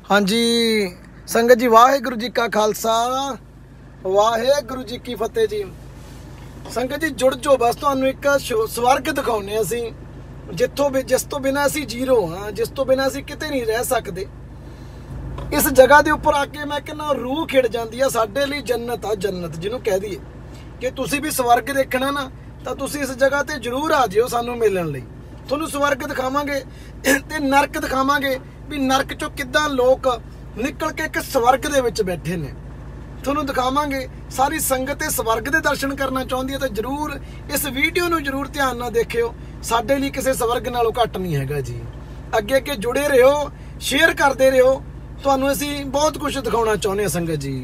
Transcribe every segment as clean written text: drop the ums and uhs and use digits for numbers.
हाँ जी संगत जी, वाहेगुरु जी का खालसा वाहेगुरु जी की फतेह जी। संगत जी जुड़ जो, बस तुहानू एक स्वर्ग दिखाउने असी जिथों जिस तो बिना असी जीरो हाँ, जिस तो बिना असी किते नहीं रह सकते। इस जगह के उपर आके मैं कहना रूह खिड़ जाती है। साडे लई जन्नत आ, जन्नत जिन्हों कह दईए कि तुसी भी स्वर्ग देखना ना तो तुसी इस जगह ते जरूर आ जिओ सानू मिलण लई। तुहानू स्वर्ग दिखावांगे ते नरक दिखावांगे भी नरक चों किद्दां लोग निकल के एक स्वर्ग दे विच बैठे ने। तुहानू दिखावांगे। सारी संगत इस स्वर्ग दे दर्शन करना चाहुंदी है तो जरूर इस वीडियो नू जरूर ध्यान नाल देखियो। साडे लई किसी स्वर्ग नालों घट नहीं हैगा जी। अगे अगे जुड़े रहो, शेयर करते रहो, तुहानू असी बहुत कुछ दिखाउणा चाहुंदे हां संगत जी।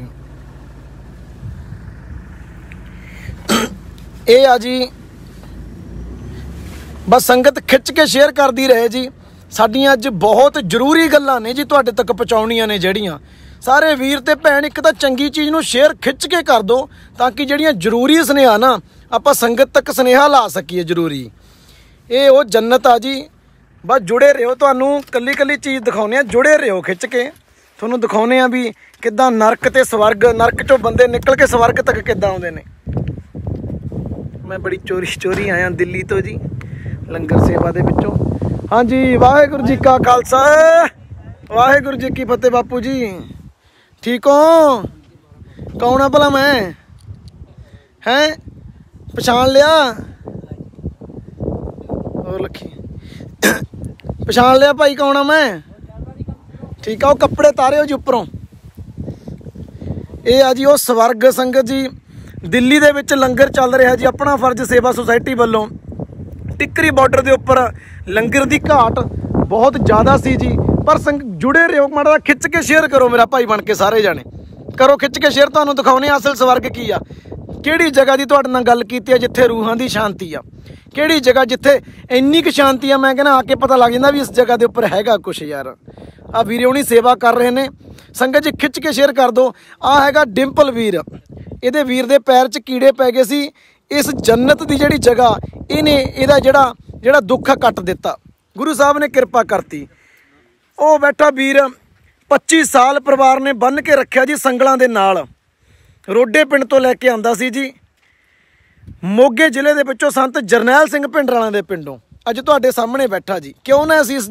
ये आ जी, बस संगत खिच के शेयर करती रहे जी। साडियां अज बहुत जरूरी गल्लां ने जी तुहाडे तक पहुँचाउणियां ने जड़ियां। सारे वीर ते भैन एक तां चंगी चीज़ नूं शेयर खिच के कर दो ताकि जड़ियां जरूरी सुनेहा ना आपां संगत तक सुनेहा ला सकीए। जरूरी ये वो जन्नत आ जी। बस जुड़े रहो, तुहानू कल्ली कल्ली चीज़ दिखाउने आ, जुड़े रहो खिच के। तुहानू दिखाउने आ भी किद्दां नरक ते स्वर्ग, नरक चों बंदे निकल के स्वर्ग तक किद्दां आउंदे ने। मैं बड़ी चोरी चोरी आया दिल्ली तो जी, लंगर सेवा दे विचों। हाँ जी, वाहेगुरु जी का खालसा वाहेगुरु जी की फतेह। बापू जी ठीक हो? कौन है भला मैं हैं? पछाण लिया? और लखी पछाण लिया भाई कौन है मैं? ठीक है, वो कपड़े तारे हो जी उपरों। ये आ जी वो स्वर्ग संगत जी। दिल्ली दे विच लंगर चल रहा जी, अपना फर्ज सेवा सोसाइटी वालों। टिकरी बॉर्डर के उपर लंगर की घाट बहुत ज़्यादा सी जी। पर संग जुड़े रहो, माड़ा खिच के शेयर करो मेरा भाई बन के, सारे जाने करो खिच के शेयर। तुहानू दिखाउने असल स्वर्ग की आ, किहड़ी जगह की तुहाडे नाल गल कीती है जिथे रूहां की शांति आ, किहड़ी जगह जिथे इन्नी क शांति आ। मैं कहना आके पता लग जाता भी इस जगह के उपर हैगा कुछ यार। आ वीर उन्हीं सेवा कर रहे हैं। संगत जी खिच के शेयर कर दो। आ हैगा डिंपल वीर, इहदे वीर दे पैर च कीड़े पै गए सी। इस जन्नत की जिहड़ी जगह इहने इहदा जिहड़ा दुख कट दिता, गुरु साहब ने कृपा करती। ਉਹ बैठा वीर 25 साल परिवार ने बन के रखा जी संगलों के नाल। रोडे पिंड तो लैके आंदा सी जी, मोगे जिले के विचों संत जरनैल सिंह भिंडरां दे पिंडों अज तुहाडे सामने बैठा जी। क्यों ना असीं इस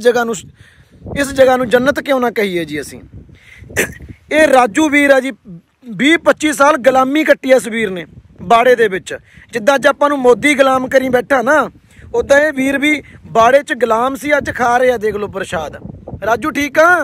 जगह नूं जन्नत क्यों ना कहीए जी असीं। ये राजू वीर है जी, 20-25 साल गुलामी कट्टी इस वीर ने बाड़े दे विच। जिद्दां अज आपां नूं मोदी गुलाम करी बैठा ना, उदां ये वीर भी बाड़े च गुलाम सी, अज खा रहे देख लो प्रशाद। राजू ठीक आ?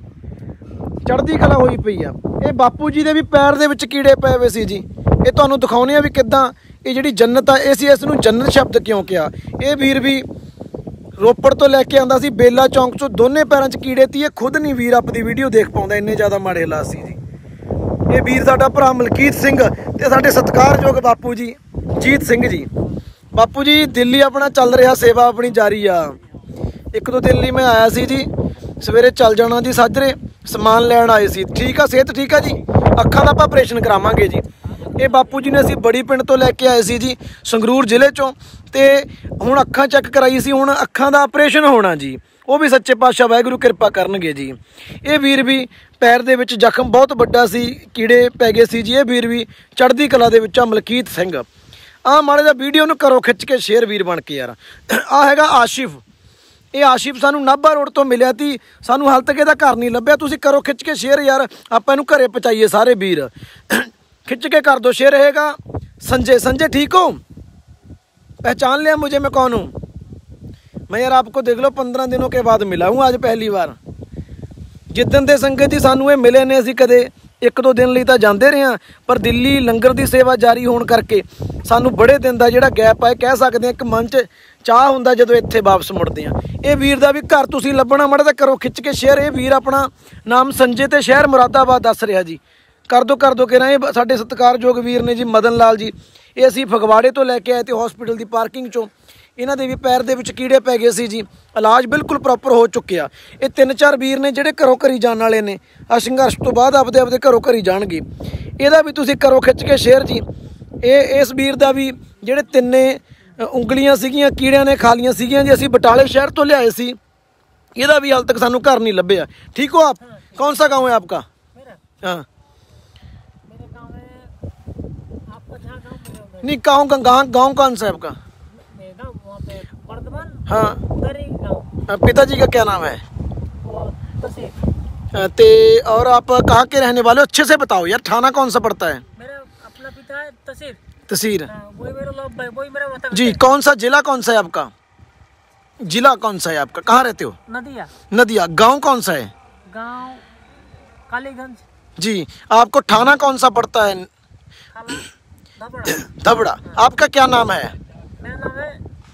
चढ़दी कला होई पई आ। ये बापू जी दे भी पैर दे विच कीड़े पए हुए सी जी। ये तुहानू दिखाउने आ भी किद्दां ये जिहड़ी जन्नत आ, इस नूं जन्नत शब्द क्यों किया। ये वीर भी रोपड़ तो लैके आंदा सी, बेला चौंक चों दोने पैरां च कीड़े ती। खुद नहीं वीर अपनी वीडियो देख पाउंदा, इन्ने ज़्यादा माड़े हालात सी जी। ये वीर साडा भरा मलकीत सिंह ते साडे सत्कारयोग बापू जी जीत सिंह जी। बापू जी दिल्ली अपना चल रहा, सेवा अपनी जारी आ। एक दो दिन लई मैं आया सी जी, सवेरे चल जाना जी साजरे, समान लैन आए सी। ठीक आ, सेहत ठीक आ जी। अखां दा आपरेशन करावांगे जी। ये बापू जी ने असीं बड़ी पिंड तो लैके आए सी जी, संगरूर जिले चों। ते हुण अखां चैक कराई सी, हुण अखां दा आपरेशन होना जी। वो भी सच्चे पातशाह वाहिगुरू कृपा करनगे जी। ये वीर भी पैर दे विच जख्म बहुत वड्डा सी, कीड़े पै गए सी जी। ये वीर भी चढ़दी कला दे विच मलकीत सिंह। आ माड़े जिहा वीडियो नूं करो खिच के शेयर वीर बन के यार। आ हैगा आशिफ। ये आशिफ सानू नाभा रोड तो मिलिया ती, सानू हाल तक इहदा घर नहीं लभ्या। तुसीं करो खिच के शेयर यार, आपां इहनूं घरे पहुँचाइए सारे वीर। खिच के कर दो शेयर। रहेगा संजय। संजय ठीक हो? पहचान लिया मुझे, मैं कौन हूँ? मैं यार आपको देख लो 15 दिनों के बाद मिला हूँ आज पहली बार। जिद्दन दे संगत जी सानू ये मिले ने, असीं कदे 1-2 दिन लई तां जांदे रहे हां, पर दिल्ली लंगर की सेवा जारी होने करके सानू बड़े दिन का जिहड़ा गैप है, कह सकते हैं एक मन च चाह हुंदा जदों इत्थे वापस मुड़दे हां। ये वीर दा भी घर तुसीं लभना, माड़ा तां करो खिच के शेयर। ये वीर अपना नाम संजय ते शहर मुरादाबाद दस रहा जी। कर दो कि ना। ये साडे सत्कारयोग वीर ने जी मदन लाल जी। ये असीं फगवाड़े तो लैके आए थे हॉस्पिटल की पार्किंग चों। इन्हां दे भी पैर दे विच कीड़े पै गए सी जी। इलाज बिल्कुल प्रॉपर हो चुके आ। ये 3-4 वीर ने जिहड़े घरों घरी जाण वाले ने, आ संघर्ष तो बाद आपदे आपदे घरों घरी जाणगे। इहदा भी तुसीं करो खिच के शेयर जी। इस वीर दा भी जिहड़े 3 ਉਂਗਲੀਆਂ ਸੀਗੀਆਂ कीड़िਆਂ ने खा लिया सीगियां जी। असीं बटाले शहर तो लियाए सी। ਇਹਦਾ ਵੀ ਹਾਲ तक सानू घर नहीं लभ्या। ठीक हो आप? कौन सा गाँव है आपका? हाँ नहीं, गाँव कौन सा है आपका? हाँ, पिताजी का क्या नाम है? ते और आप कहाँ के रहने वाले हो? अच्छे से बताओ यार, थाना कौन सा पड़ता है? मेरा अपना पिता है तहसील। तहसील वही मेरा वही मेरा वतन जी। कौन सा जिला कौन सा है आपका? जिला कौन सा है आपका? कहाँ रहते हो? नदिया। नदिया। गांव कौन सा है? गांव कालीगंज जी। आपको थाना कौन सा पड़ता है? धबड़ा। आपका क्या नाम है? मेरा नाम है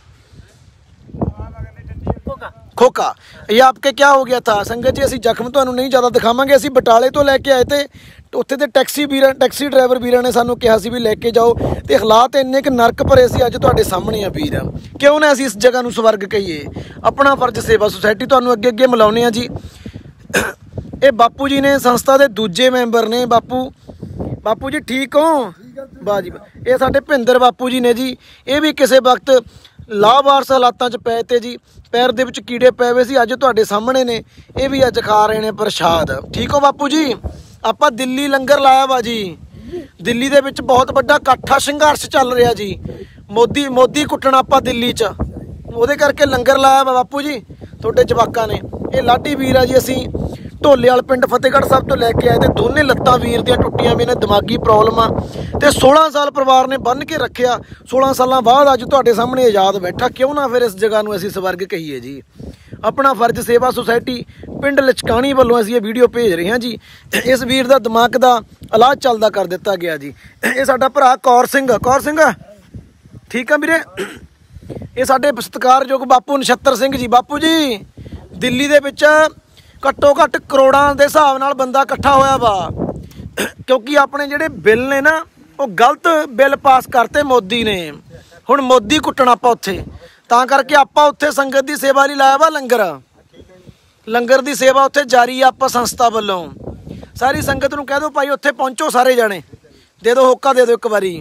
खोका। खोका। ये आपके क्या हो गया था? संगत जी ਅਸੀਂ ਜ਼ਖਮ ਤੁਹਾਨੂੰ ਨਹੀਂ ਜ਼ਿਆਦਾ ਦਿਖਾਵਾਂਗੇ। ਅਸੀਂ ਬਟਾਲੇ ਤੋਂ ਲੈ ਕੇ ਆਏ ਤੇ ਉੱਥੇ ਦੇ ਟੈਕਸੀ ਡਰਾਈਵਰ ਵੀਰਾਂ ਨੇ ਸਾਨੂੰ ਕਿਹਾ ਸੀ ਵੀ ਲੈ ਕੇ ਜਾਓ, ਤੇ ਹਾਲਾਤ ਇੰਨੇ ਕਿ ਨਰਕ ਭਰੇ ਸੀ। ਅੱਜ ਤੁਹਾਡੇ ਸਾਹਮਣੇ ਆ ਵੀਰ। ਕਿਉਂ ਨਾ ਅਸੀਂ ਇਸ ਜਗ੍ਹਾ ਨੂੰ ਸਵਰਗ ਕਹੀਏ। ਆਪਣਾ ਫਰਜ਼ ਸੇਵਾ ਸੁਸਾਇਟੀ ਤੁਹਾਨੂੰ ਅੱਗੇ ਅੱਗੇ ਮਿਲਾਉਂਦੇ ਆ ਜੀ। ਇਹ ਬਾਪੂ ਜੀ ਨੇ ਸੰਸਥਾ ਦੇ ਦੂਜੇ ਮੈਂਬਰ ਨੇ। ਬਾਪੂ ਜੀ ਠੀਕ ਹੋ? ਵਾਹ ਜੀ ਵਾਹ। ਇਹ ਸਾਡੇ ਭਿੰਦਰ ਬਾਪੂ ਜੀ ਨੇ ਜੀ। ਇਹ ਵੀ ਕਿਸੇ ਵਕਤ ਲਾਵਾਰਸ ਹਾਲਾਤਾਂ 'ਚ ਪਏ ਤੇ ਜੀ, ਪੈਰ ਦੇ ਵਿੱਚ ਕੀੜੇ ਪਏ ਹੋਏ ਸੀ। ਅੱਜ ਤੁਹਾਡੇ ਸਾਹਮਣੇ ਨੇ। ਇਹ ਵੀ ਅੱਜ ਖਾ ਰਹੇ ਨੇ ਪ੍ਰਸ਼ਾਦ। ਠੀਕ ਹੋ ਬਾਪੂ ਜੀ? ਆਪਾਂ ਦਿੱਲੀ ਲੰਗਰ ਲਾਇਆ ਵਾ ਜੀ। ਦਿੱਲੀ ਦੇ ਵਿੱਚ ਬਹੁਤ ਵੱਡਾ ਇਕੱਠਾ ਸੰਘਰਸ਼ ਚੱਲ ਰਿਹਾ ਜੀ। ਮੋਦੀ ਕੁੱਟਣਾ ਆਪਾਂ ਦਿੱਲੀ 'ਚ, ਉਹਦੇ ਕਰਕੇ ਲੰਗਰ ਲਾਇਆ ਵਾ ਬਾਪੂ ਜੀ ਤੁਹਾਡੇ ਜਵਾਕਾਂ ਨੇ। ਇਹ ਲਾਡੀ ਵੀਰ ਆ ਜੀ। ਅਸੀਂ ਢੋਲੇ ਵਾਲ ਪਿੰਡ ਫਤਿਹਗੜ੍ਹ ਸਾਹਿਬ ਤੋਂ ਲੈ ਕੇ ਆਏ ਤੇ ਦੋਨੇ ਲੱਤਾਂ ਵੀਰ ਦੀਆਂ ਟੁੱਟੀਆਂ ਵੀ ਨੇ, ਦਿਮਾਗੀ ਪ੍ਰੋਬਲਮ ਆ ਤੇ 16 ਸਾਲ ਪਰਿਵਾਰ ਨੇ ਬੰਨ੍ਹ ਕੇ ਰੱਖਿਆ। 16 ਸਾਲਾਂ ਬਾਅਦ ਅੱਜ ਤੁਹਾਡੇ ਸਾਹਮਣੇ ਆਜ਼ਾਦ ਬੈਠਾ। ਕਿਉਂ ਨਾ ਫਿਰ ਇਸ ਜਗ੍ਹਾ ਨੂੰ ਅਸੀਂ ਸਵਰਗ ਕਹੀਏ ਜੀ। ਆਪਣਾ ਫਰਜ਼ ਸੇਵਾ ਸੁਸਾਇਟੀ ਪਿੰਡ ਲਚਕਾਣੀ ਵੱਲੋਂ ਅਸੀਂ ਇਹ ਵੀਡੀਓ ਭੇਜ ਰਹੇ ਹਾਂ ਜੀ। ਇਸ ਵੀਰ ਦਾ ਦਿਮਾਗ ਦਾ ਇਲਾਜ ਚੱਲਦਾ ਕਰ ਦਿੱਤਾ ਗਿਆ ਜੀ। ਇਹ ਸਾਡਾ ਭਰਾ ਕੌਰ ਸਿੰਘ ਠੀਕ ਆ ਵੀਰੇ। ਇਹ ਸਾਡੇ ਸਤਿਕਾਰਯੋਗ ਬਾਪੂ ਨਛੱਤਰ ਸਿੰਘ ਜੀ। ਬਾਪੂ ਜੀ ਦਿੱਲੀ ਦੇ ਵਿੱਚ ਘੱਟੋ ਘੱਟ ਕਰੋੜਾਂ ਦੇ ਹਿਸਾਬ ਨਾਲ ਬੰਦਾ ਇਕੱਠਾ ਹੋਇਆ ਵਾ, ਕਿਉਂਕਿ ਆਪਣੇ ਜਿਹੜੇ ਬਿੱਲ ਨੇ ਨਾ ਉਹ ਗਲਤ ਬਿੱਲ ਪਾਸ ਕਰਤੇ ਮੋਦੀ ਨੇ। ਹੁਣ ਮੋਦੀ ਕੁੱਟਣ ਆਪਾਂ ਉੱਥੇ, ਤਾਂ ਕਰਕੇ ਆਪਾਂ ਉੱਥੇ ਸੰਗਤ ਦੀ ਸੇਵਾ ਲਈ ਲਾਇਆ ਵਾ ਲੰਗਰ ਦੀ ਸੇਵਾ ਉੱਥੇ ਜਾਰੀ ਆ ਆਪਾਂ ਸੰਸਥਾ ਵੱਲੋਂ। ਸਾਰੀ ਸੰਗਤ ਨੂੰ ਕਹਿ ਦਿਓ ਭਾਈ ਉੱਥੇ ਪਹੁੰਚੋ ਸਾਰੇ ਜਾਣੇ। ਦੇ ਦਿਓ ਹੋਕਾ, ਦੇ ਦਿਓ ਇੱਕ ਵਾਰੀ।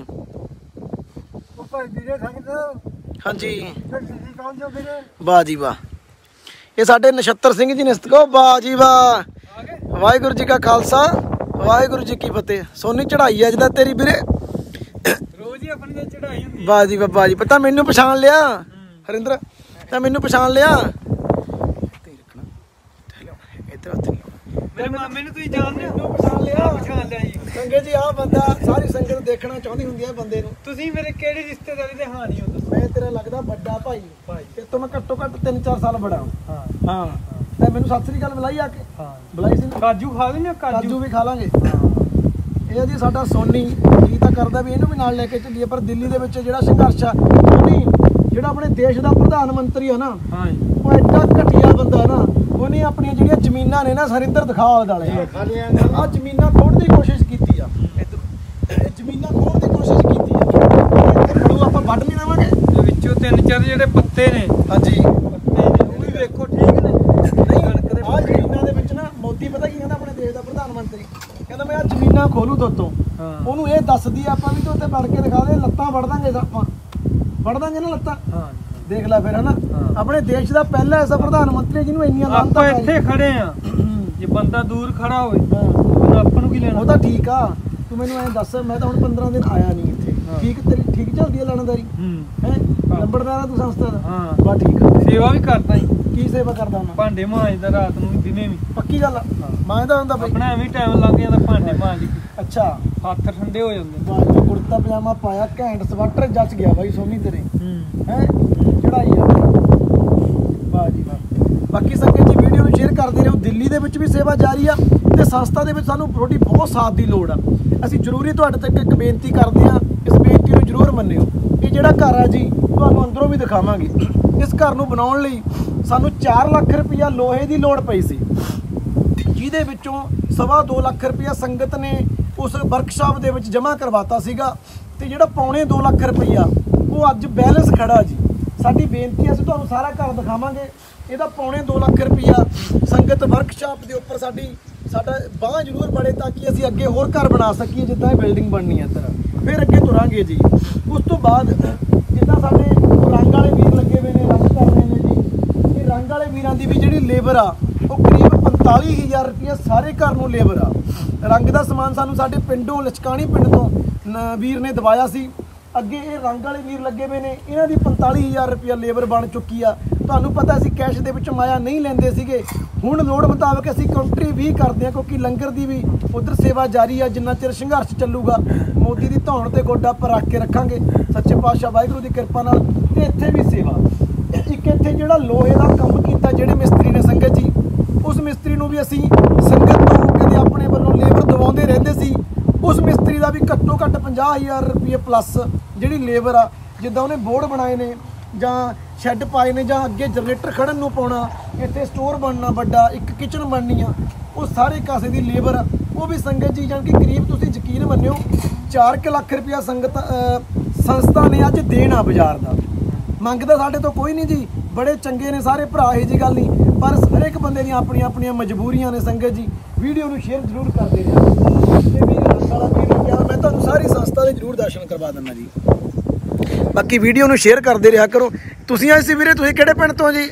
ਹਾਂਜੀ ਵਾਹ ਜੀ ਵਾਹ। ਇਹ ਸਾਡੇ ਨਛੱਤਰ ਸਿੰਘ ਜੀ ਨੇ। ਵਾਹ ਜੀ ਵਾਹ। ਵਾਹਿਗੁਰੂ ਜੀ ਕਾ ਖਾਲਸਾ ਵਾਹਿਗੁਰੂ ਜੀ ਕੀ ਫਤਿਹ। ਸੋਨੀ ਚੜਾਈ ਅੱਜ ਦਾ ਤੇਰੀ ਵੀਰੇ। ਰੋਜ਼ ਹੀ ਆਪਣੀ ਚੜਾਈ ਹੁੰਦੀ। ਵਾਹ ਜੀ ਵਾਹ ਜੀ। ਪਤਾ ਮੈਨੂੰ ਪਛਾਣ ਲਿਆ ਹਰਿੰਦਰ? ਤਾਂ ਮੈਨੂੰ ਪਛਾਣ ਲਿਆ? ਮੇਰੇ ਮਾਮੇ ਨੂੰ ਤੁਸੀਂ ਜਾਣਦੇ ਹੋ? ਪਛਾਣ ਲਿਆ ਜੀ। ਸੰਗਤ ਜੀ। ਆਹ ਬੰਦਾ ਸਾਰੀ ਸੰਗਤ ਦੇਖਣਾ ਚਾਹੁੰਦੀ ਹੁੰਦੀ ਹੈ ਬੰਦੇ ਨੂੰ। ਤੁਸੀਂ ਮੇਰੇ ਕਿਹੜੀ ਰਿਸ਼ਤੇਦਾਰੀ ਦੇ ਹਾਨੀ ਹੋ? ਮੈਂ ਤੇਰਾ ਲੱਗਦਾ ਵੱਡਾ ਭਾਈ ਤੇ ਤੋਂ ਮੈਂ ਘੱਟੋ ਘੱਟ 3-4 ਸਾਲ ਬੜਾ ਹਾਂ। ਤੇ ਮੈਨੂੰ ਸਤਿ ਸ੍ਰੀ ਅਕਾਲ ਬੁਲਾਈ ਆ ਕੇ? ਬੁਲਾਈ ਸੀ। ਕਾਜੂ ਖਾ ਲੈਣੇ? ਕਾਜੂ ਵੀ ਖਾ ਲਾਂਗੇ। ਇਹ ਜੀ ਸਾਡਾ ਸੋਨੀ ਜੀ ਤਾਂ ਕਰਦਾ ਵੀ ਇਹਨੂੰ ਵੀ ਨਾਲ ਲੈ ਕੇ ਚੱਲੀਏ, ਪਰ ਦਿੱਲੀ ਦੇ ਵਿੱਚ ਜਿਹੜਾ ਸੰਘਰਸ਼ ਆ, ਸੋਨੀ ਜਿਹੜਾ ਆਪਣੇ ਦੇਸ਼ ਦਾ ਪ੍ਰਧਾਨ ਮੰਤਰੀ ਆ ਨਾ, ਉਹ ਐਡਾ ਘਟੀਆ ਬੰਦਾ ਨਾ। ਉਹਨੇ ਆਪਣੀਆਂ ਜਿਹੜੀਆਂ ਜ਼ਮੀਨਾਂ ਨੇ ਨਾ ਹਰਿੰਦਰ ਦਿਖਾ ਵਾਲੇ ਆ ਜ਼ਮੀਨਾਂ ਖੋਹਣ ਦੀ ਕੋਸ਼ਿਸ਼ ਕੀਤੀ ਆ। ਜ਼ਮੀਨਾਂ ਖੋਹਣ ਦੀ ਕੋਸ਼ਿਸ਼ ਕੀਤੀ ਆ। ਆਪਾਂ ਵੱਢ ਨਹੀਂ ਦੇਵਾਂਗੇ ਵਿੱਚੋਂ 3-4 ਜਿਹੜੇ ਪੱਤੇ ਨੇ। ਹਾਂਜੀ ਪੱਤੇ ਨੇ ਉਹ ਵੀ ਵੇਖੋ ਠੀਕ ਨੇ। ਆਹ ਜ਼ਮੀਨਾਂ ਦੇ ਵਿੱਚ ਨਾ ਮੋਦੀ ਪਤਾ ਕੀ ਕਹਿੰਦਾ, ਆਪਣੇ ਦੇਸ਼ ਦਾ ਪ੍ਰਧਾਨ ਮੰਤਰੀ ਕਹਿੰਦਾ ਮੈਂ ਆਹ ਜ਼ਮੀਨਾਂ ਖੋਲੂ ਤੋਂ। ਉਹਨੂੰ ਇਹ ਦੱਸਦੀ ਆਪਾਂ ਵੀ ਤੂੰ ਉੱਥੇ ਵੜ ਕੇ ਦਿਖਾ ਦੇ, ਲੱਤਾਂ ਵੜ ਦਾਂਗੇ ਆਪਾਂ। ਵੜ ਦਾਂਗੇ ਨਾ ਲੱਤਾਂ। ਦੇਖ ਲੈ ਫਿਰ ਹਨਾ। ਆਪਣੇ ਦੇਸ਼ ਦਾ ਪਹਿਲਾ ਐਸਾ ਪ੍ਰਧਾਨ ਮੰਤਰੀ ਜਿਹਨੂੰ ਇੰਨੀਆਂ ਲਾਂਤਾਂ। ਆਪਾਂ ਇੱਥੇ ਖੜੇ ਆ, ਜੇ ਬੰਦਾ ਦੂਰ ਖੜਾ ਹੋਵੇ ਉਹਨੂੰ ਆਪਾਂ ਨੂੰ ਕੀ ਲੈਣਾ? ਉਹ ਤਾਂ ਠੀਕ ਆ। ਤੂੰ ਮੈਨੂੰ ਐਂ ਦੱਸ, ਮੈਂ ਤਾਂ ਹੁਣ 15 ਦਿਨ ਆਇਆ ਨਹੀਂ ਇੱਥੇ। ਤੇਰੀ ਠੀਕ ਚੱਲਦੀ ਹੈ ਲਾਣੇਦਾਰੀ? ਹੈ ਲੰਬੜਦਾਰ ਤੂੰ ਸੰਸਥਾ ਦਾ? ਬਸ ਠੀਕ ਆ। ਸੇਵਾ ਵੀ ਕਰਦਾ ਜੀ। ਕੀ ਸੇਵਾ ਕਰਦਾ ਹੁੰਦਾ? ਭਾਂਡੇ ਮਾਂਜਦਾ ਰਾਤ ਨੂੰ ਵੀ ਦਿਨੇ ਵੀ। ਪੱਕੀ ਗੱਲ ਆ? ਮਾਂਜਦਾ ਹੁੰਦਾ ਬਈ? ਆਪਣਾ ਐਵੇਂ ਟਾਈਮ ਲੱਗ ਜਾਂਦਾ ਭਾਂਡੇ ਮਾਂਜ। ਅੱਛਾ। ਹੱਥ ਠੰਡੇ ਹੋ ਜਾਂਦੇ। ਵਾਹ, ਕੁੜਤਾ ਪਜਾਮਾ ਪਾਇਆ, ਘੈਂਟ ਸਵੈਟਰ ਜੱਚ ਗਿਆ ਬਾਈ ਸੋਨੀ ਤੇਰੇ। ਹੈ ਚੜਾਈ ਆ। ਵਾਹ ਜੀ ਵਾਹ। ਬਾਕੀ ਸੰਗਤ ਜੀ ਵੀਡੀਓ ਨੂੰ ਸ਼ੇਅਰ ਕਰਦੇ ਰਹੋ। ਦਿੱਲੀ ਦੇ ਵਿੱਚ ਵੀ ਸੇਵਾ ਜਾਰੀ ਆ ਤੇ ਸੰਸਥਾ ਦੇ ਵਿੱਚ ਸਾਨੂੰ ਤੁਹਾਡੀ ਬਹੁਤ ਸਾਥ ਦੀ ਲੋੜ ਆ। ਅਸੀਂ ਜ਼ਰੂਰੀ ਤੁਹਾਡੇ ਤੱਕ ਇੱਕ ਬੇਨਤੀ ਕਰਦੇ ਹਾਂ, ਇਸ ਬੇਨਤੀ ਨੂੰ ਜ਼ਰੂਰ ਮੰਨਿਓ। ਇਹ ਜਿਹੜਾ ਘਰ ਆ ਜੀ ਤੁਹਾਨੂੰ ਅੰਦਰੋਂ ਵੀ ਦਿਖਾਵਾਂਗੇ। ਇਸ ਘਰ ਨੂੰ ਬਣਾਉਣ ਲਈ ਸਾਨੂੰ 4 ਲੱਖ ਰੁਪਈਆ ਲੋਹੇ ਦੀ ਲੋੜ ਪਈ ਸੀ, ਜਿਹਦੇ ਵਿੱਚੋਂ 2.25 ਲੱਖ ਰੁਪਈਆ ਸੰਗਤ ਨੇ ਉਸ ਵਰਕਸ਼ਾਪ ਦੇ ਵਿੱਚ ਜਮ੍ਹਾਂ ਕਰਵਾਤਾ ਸੀਗਾ, ਤੇ ਜਿਹੜਾ 2.25 ਲੱਖ ਰੁਪਈਆ ਉਹ ਅੱਜ ਬੈਲੈਂਸ ਖੜਾ ਜੀ। ਸਾਡੀ ਬੇਨਤੀ ਹੈ ਅਸੀਂ ਤੁਹਾਨੂੰ ਸਾਰਾ ਘਰ ਦਿਖਾਵਾਂਗੇ। ਇਹਦਾ 2.25 ਲੱਖ ਰੁਪਈਆ ਸੰਗਤ ਵਰਕਸ਼ਾਪ ਦੇ ਉੱਪਰ ਸਾਡਾ ਬਾਂਹ ਜ਼ਰੂਰ ਬੜੇ, ਤਾਂ ਕਿ ਅਸੀਂ ਅੱਗੇ ਹੋਰ ਘਰ ਬਣਾ ਸਕੀਏ ਜਿੱਦਾਂ ਇਹ ਬਿਲਡਿੰਗ ਬਣਨੀ ਹੈ ਤਰ੍ਹਾਂ। ਫਿਰ ਅੱਗੇ ਤੁਰਾਂਗੇ ਜੀ। ਉਸ ਤੋਂ ਬਾਅਦ ਜਿੱਦਾਂ ਸਾਡੇ ਰੰਗ ਵਾਲੇ ਵੀਰ ਲੱਗੇ ਹੋਏ ਨੇ, ਰੰਗ ਕਰ ਰਹੇ ਨੇ ਜੀ। ਇਹ ਰੰਗ ਵਾਲੇ ਵੀਰਾਂ ਦੀ ਵੀ ਜਿਹੜੀ ਜਿਹੜੀ ਲੇਬਰ ਆ ਉਹ ਕਰੀਬ 45,000 ਰੁਪਇਆ ਸਾਰੇ ਘਰ ਨੂੰ ਲੇਬਰ ਆ। ਰੰਗ ਦਾ ਸਮਾਨ ਸਾਨੂੰ ਸਾਡੇ ਪਿੰਡੋਂ ਲਚਕਾਣੀ ਪਿੰਡ ਤੋਂ ਵੀਰ ਨੇ ਦਵਾਇਆ ਸੀ। ਅੱਗੇ ਇਹ ਰੰਗ ਵਾਲੇ ਵੀਰ ਲੱਗੇ ਹੋਏ ਨੇ, ਇਹਨਾਂ ਦੀ 45,000 ਰੁਪਇਆ ਲੇਬਰ ਬਣ ਚੁੱਕੀ ਆ। ਤੁਹਾਨੂੰ ਪਤਾ ਅਸੀਂ ਕੈਸ਼ ਦੇ ਵਿੱਚ ਮਾਇਆ ਨਹੀਂ ਲੈਂਦੇ ਸੀਗੇ, ਹੁਣ ਲੋੜ ਮੁਤਾਬਕ ਅਸੀਂ ਕਾਊਂਟਰੀ ਵੀ ਕਰਦੇ ਹਾਂ, ਕਿਉਂਕਿ ਲੰਗਰ ਦੀ ਵੀ ਉਧਰ ਸੇਵਾ ਜਾਰੀ ਆ। ਜਿੰਨਾ ਚਿਰ ਸੰਘਰਸ਼ ਚੱਲੂਗਾ ਮੋਦੀ ਦੀ ਧੌਣ ਤੇ ਗੋਡਾ ਆਪਾਂ ਰੱਖ ਕੇ ਰੱਖਾਂਗੇ ਸੱਚੇ ਪਾਤਸ਼ਾਹ ਵਾਹਿਗੁਰੂ ਦੀ ਕਿਰਪਾ ਨਾਲ। ਤੇ ਇੱਥੇ ਵੀ ਸੇਵਾ, ਇੱਕ ਇੱਥੇ ਜਿਹੜਾ ਲੋਹੇ ਦਾ ਕੰਮ ਕੀਤਾ ਜਿਹੜੇ ਮਿਸਤਰੀ ਨੇ ਸੰਗਤ ਜੀ, ਉਸ ਮਿਸਤਰੀ ਨੂੰ ਵੀ ਅਸੀਂ ਸੰਗਤ ਤੋਂ ਕਦੇ ਆਪਣੇ ਵੱਲੋਂ ਲੇਬਰ ਦਵਾਉਂਦੇ ਰਹਿੰਦੇ ਸੀ। ਉਸ ਮਿਸਤਰੀ ਦਾ ਵੀ ਘੱਟੋ ਘੱਟ 50,000 ਰੁਪਏ ਪਲੱਸ ਜਿਹੜੀ ਲੇਬਰ ਆ, ਜਿੱਦਾਂ ਉਹਨੇ ਬੋਰਡ ਬਣਾਏ ਨੇ ਜਾਂ ਸ਼ੈੱਡ ਪਾਏ ਨੇ ਜਾਂ ਅੱਗੇ ਜਨਰੇਟਰ ਖੜਨ ਨੂੰ ਪਾਉਣਾ, ਇੱਥੇ ਸਟੋਰ ਬਣਨਾ ਵੱਡਾ, ਇੱਕ ਕਿਚਨ ਬਣਨੀ ਆ, ਉਹ ਸਾਰੇ ਕਾਸੇ ਦੀ ਲੇਬਰ ਆ। ਉਹ ਵੀ ਸੰਗਤ ਜੀ ਜਾਣ ਕਿ ਕਰੀਬ ਤੁਸੀਂ ਯਕੀਨ ਮੰਨਿਓ 4 ਲੱਖ ਰੁਪਇਆ ਸੰਗਤ ਸੰਸਥਾ ਨੇ ਅੱਜ ਦੇਣਾ ਬਾਜ਼ਾਰ ਦਾ। ਮੰਗਦਾ ਸਾਡੇ ਤੋਂ ਕੋਈ ਨਹੀਂ ਜੀ, ਬੜੇ ਚੰਗੇ ਨੇ ਸਾਰੇ ਭਰਾ, ਇਹੋ ਜਿਹੀ ਗੱਲ ਨਹੀਂ, ਪਰ ਹਰ ਇੱਕ ਬੰਦੇ ਦੀਆਂ ਆਪਣੀਆਂ ਆਪਣੀਆਂ ਮਜਬੂਰੀਆਂ ਨੇ। ਸੰਗਤ ਜੀ ਵੀਡੀਓ ਨੂੰ ਸ਼ੇਅਰ ਜ਼ਰੂਰ ਕਰਦੇ ਰਿਹਾ। ਤੇ ਵੀਰ ਵਾਲਾ ਵੀਡੀਓ ਕਿਹਾ ਮੈਂ ਤੁਹਾਨੂੰ ਸਾਰੀ ਸੰਸਥਾ ਦੇ ਜ਼ਰੂਰ ਦਰਸ਼ਨ ਕਰਵਾ ਦਿੰਦਾ ਜੀ। ਬਾਕੀ ਵੀਡੀਓ ਨੂੰ ਸ਼ੇਅਰ ਕਰਦੇ ਰਿਹਾ ਕਰੋ। ਤੁਸੀਂ ਆਏ ਸੀ ਵੀਰੇ, ਤੁਸੀਂ ਕਿਹੜੇ ਪਿੰਡ ਤੋਂ ਜੀ?